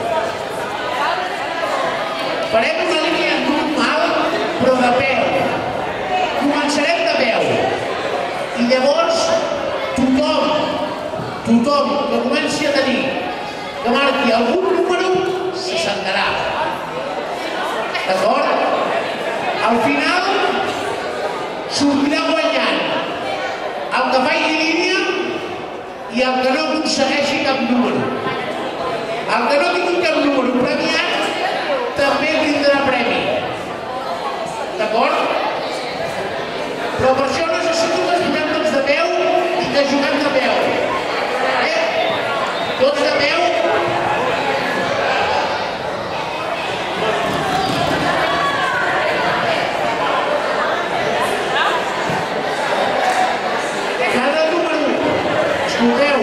Farem una línia normal, però de peu. Començarem de peu. I llavors tothom que comenci a tenir, que marqui algun número, se sentarà. D'acord? Al final sortirà guanyant el que faci línia i el que no aconsegueixi cap número. El que no tingui cap número premiat també tindrà premi. D'acord? Però per això necessito que es posem tots de peu i que juguem de peu. Tots de peu. Cada número. Escolteu.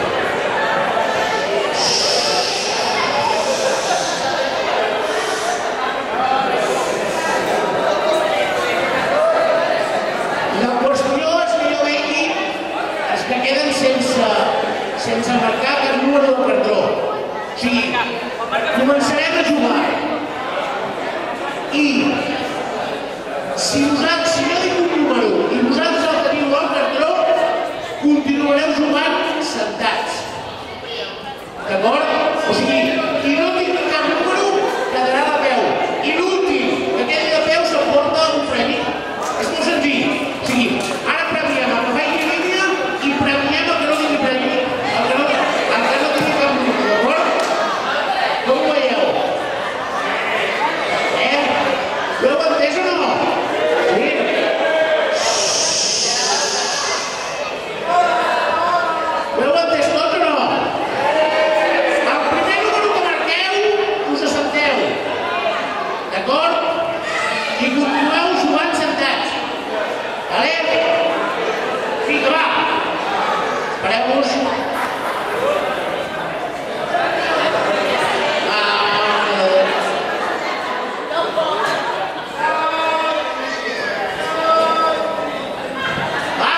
La qüestió és que jo vegi els que queden sense marcar cap número del cartró. O sigui, començarem a jugar. I si jo dic un número i vosaltres el teniu al cartró, continuareu jugant sentats. D'acord? O sigui, qui no tingui cap número quedarà de peu. I l'últim que quedi de peu s'emporta un premi. És molt senzill. O sigui, ara premiem el que faci línia i premiem el que no tingui premi. El que no tingui cap número, d'acord? Com ho veieu? Ho heu entès o no? Sí? Ho heu entès tot o no? El primer número que marqueu us assenteu. D'acord? I continueu jugant sentats. Vale? Vinga, va. Espereu-vos. Va.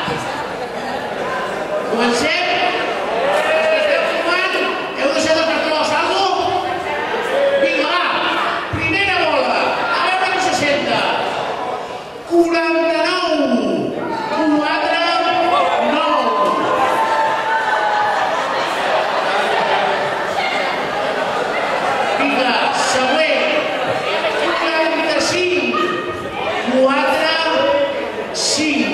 Comencem. Els que esteu fumant, heu deixat el cartró a salvo? Vinga, va. Primera bola. A veure qui se senta. 49. 4, 9. Vinga, següent. 45. 4, 5.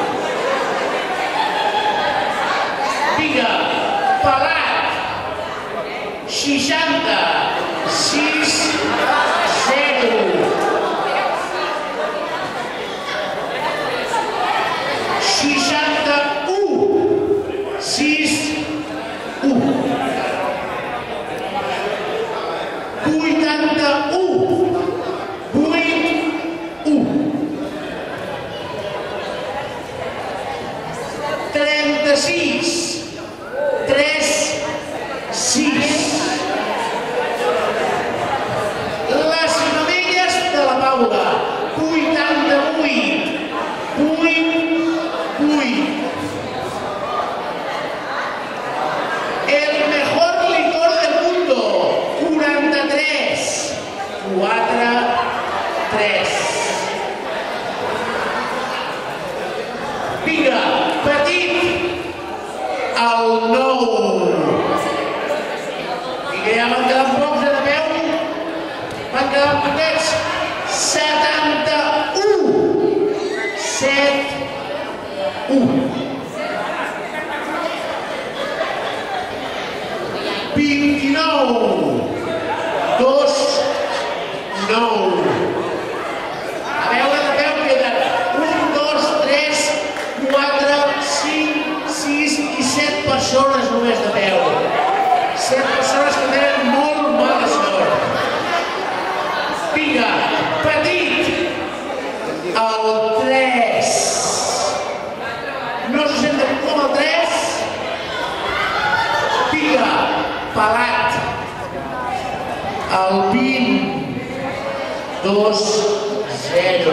Vinga, pelat. 60. 6, 0. Vinga, petit, el 9. Vinga, ja van quedant pocs de peu. Van quedant poquets. 71. 7, 1. 29. 2, 9. A veure, de peu queden 1, 2, 3, 4, 5, 6 i 7 persones només de peu. 7 persones que tenen molt mala sort. Vinga, petit, el 3. No se senta ningú amb el 3. Vinga, pelat, el 20. 2, 0.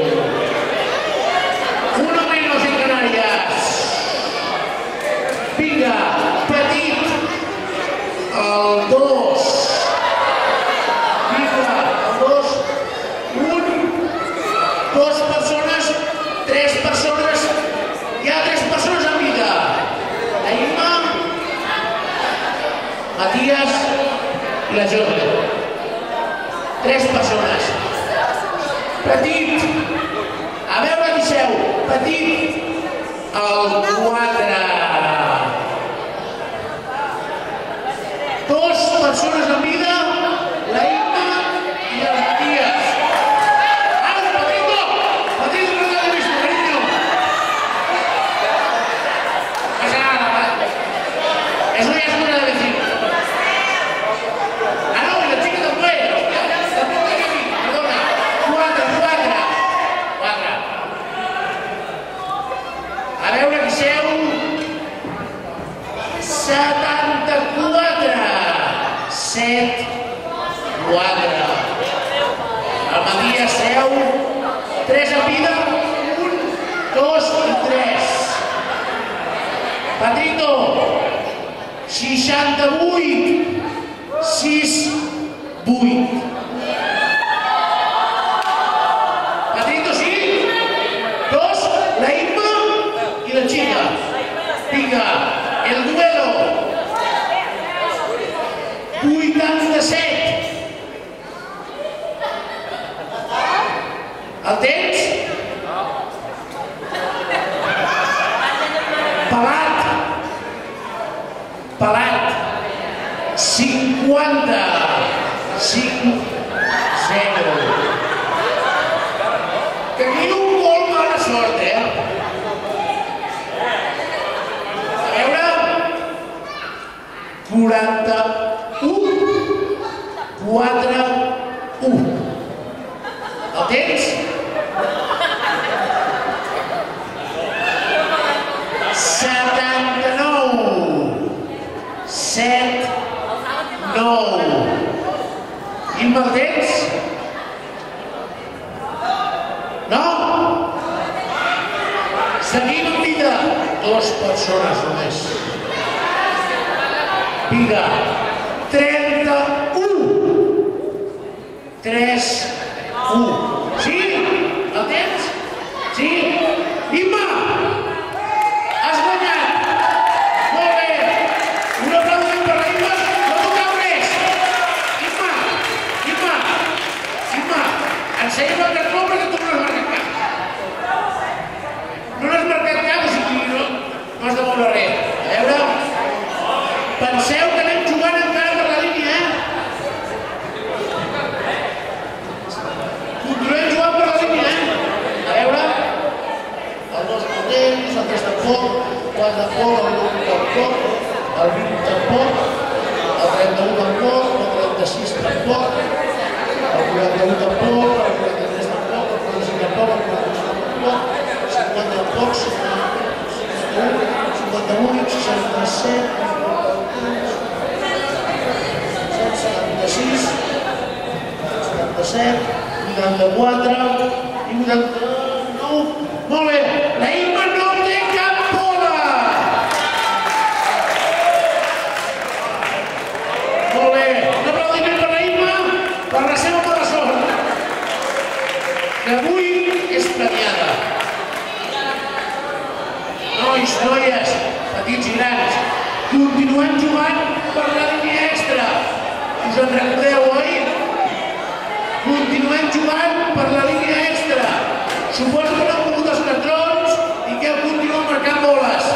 Uno menos en Canarias. Vinga, petit, el 2. Matías i la Jordi. 3 persones. Petit. A veure qui seu. Petit. El 4. 2 persones en vida, la Imma i el Matías. ¡Vamos, Patrito! ¡Patrito, no te he visto, cariño! Pasa nada, eso ya es una de vecino. Ah, no, y la chica también. Tampoco hay aquí, perdona. 4. A veure qui seu. 74. 7, 4. El Matías seu. 3 en vida. 1, 2 i 3. Patrito. 68. 6, 8. Patrito, sí? 2, la Imma i la Chica. Vinga, el duelo. 87. El tens? Pelat. 50. 5, 0. Teniu molt mala sort, A veure. 41. 4, 1. El tens? 79. 7, 9. Imma, el tens? No? Seguim amb vida. 2 persones només. Vinga. 31. 3, 1. Sí? El tens? Sí? Imma! Has guanyat! Molt bé! Un aplaudiment per la Imma. No tocau res! Imma! Ensenya el cartró perquè tu no has marcat cap. No n'has marcat cap, o sigui, no has de moure res. A veure... Penseu que anem jugant encara per la línia, Continuem jugant per la línia, A veure... El 2 no tens, el 3 tampoc, el 4 tampoc, el 1 tampoc, el 20 tampoc, el 31 tampoc, el 36 tampoc, el 41 tampoc, el 43 tampoc, el 45 tampoc, el 46 tampoc, 50 tampoc, 51, 67, 76, 77, 84 i 89. Molt bé, la Imma no té cap bola! Molt bé, un aplaudiment per la Imma per la seva mala sort, que avui és premiada. Nois, noies, petits i grans, continuem jugant per la línia extra. Us en recordeu, oi? Continuem jugant per la línia extra. Suposo que no heu mogut els cartrons i que heu continuat marcant boles.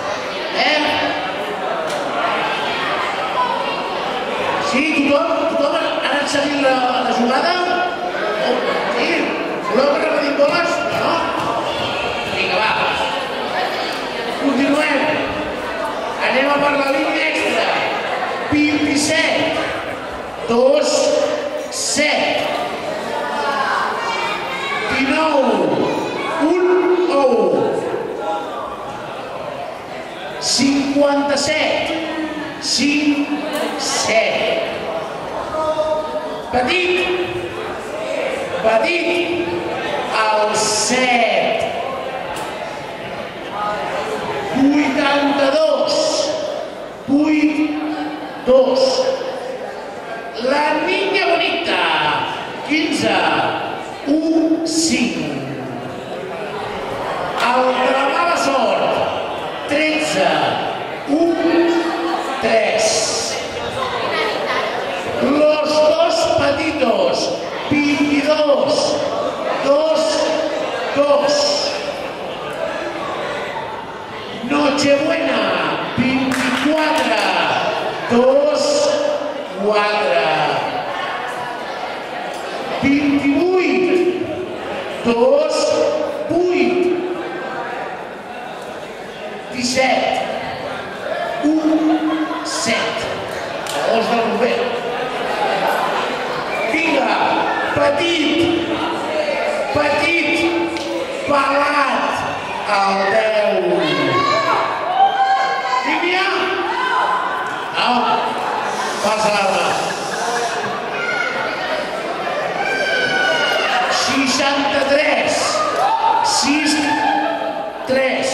Sí, tothom ha anat seguint la jugada? Sí? Voleu que repetim boles? No? Vinga, va. Continuem. Anem a per la línia extra. 27. 2, 7. 19. 1, 9. 57. 5, 7. Petit. El 7. 82. 8, 2. La niña bonita. 15. 1, 5. El de la mala sort. 13. 1, 3. 22, 22, 2, 2. Nochebuena, 24, 2, 4. 28, 2, 8. 17, 1, 7. Els del Robert. Vinga, petit, pelat, el 10. Línia? No, passa l'arma. 63, 6, 3.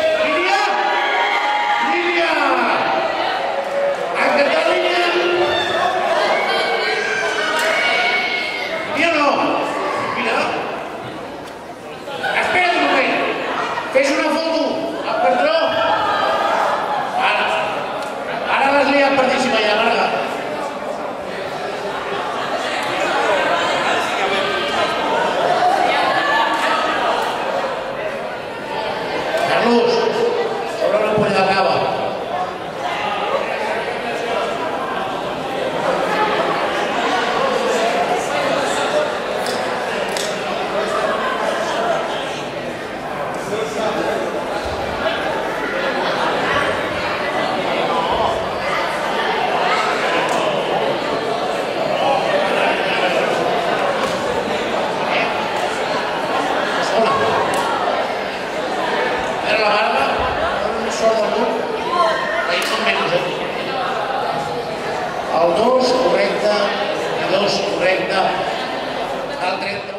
Fes una foto, al patró. Ara l'has liat partíssima ja, Marga. Carlos, sobre una ampolla de cava. La Marga, no sort del món, ahir són menys, El 2, correcte, i 2, correcte, el 30.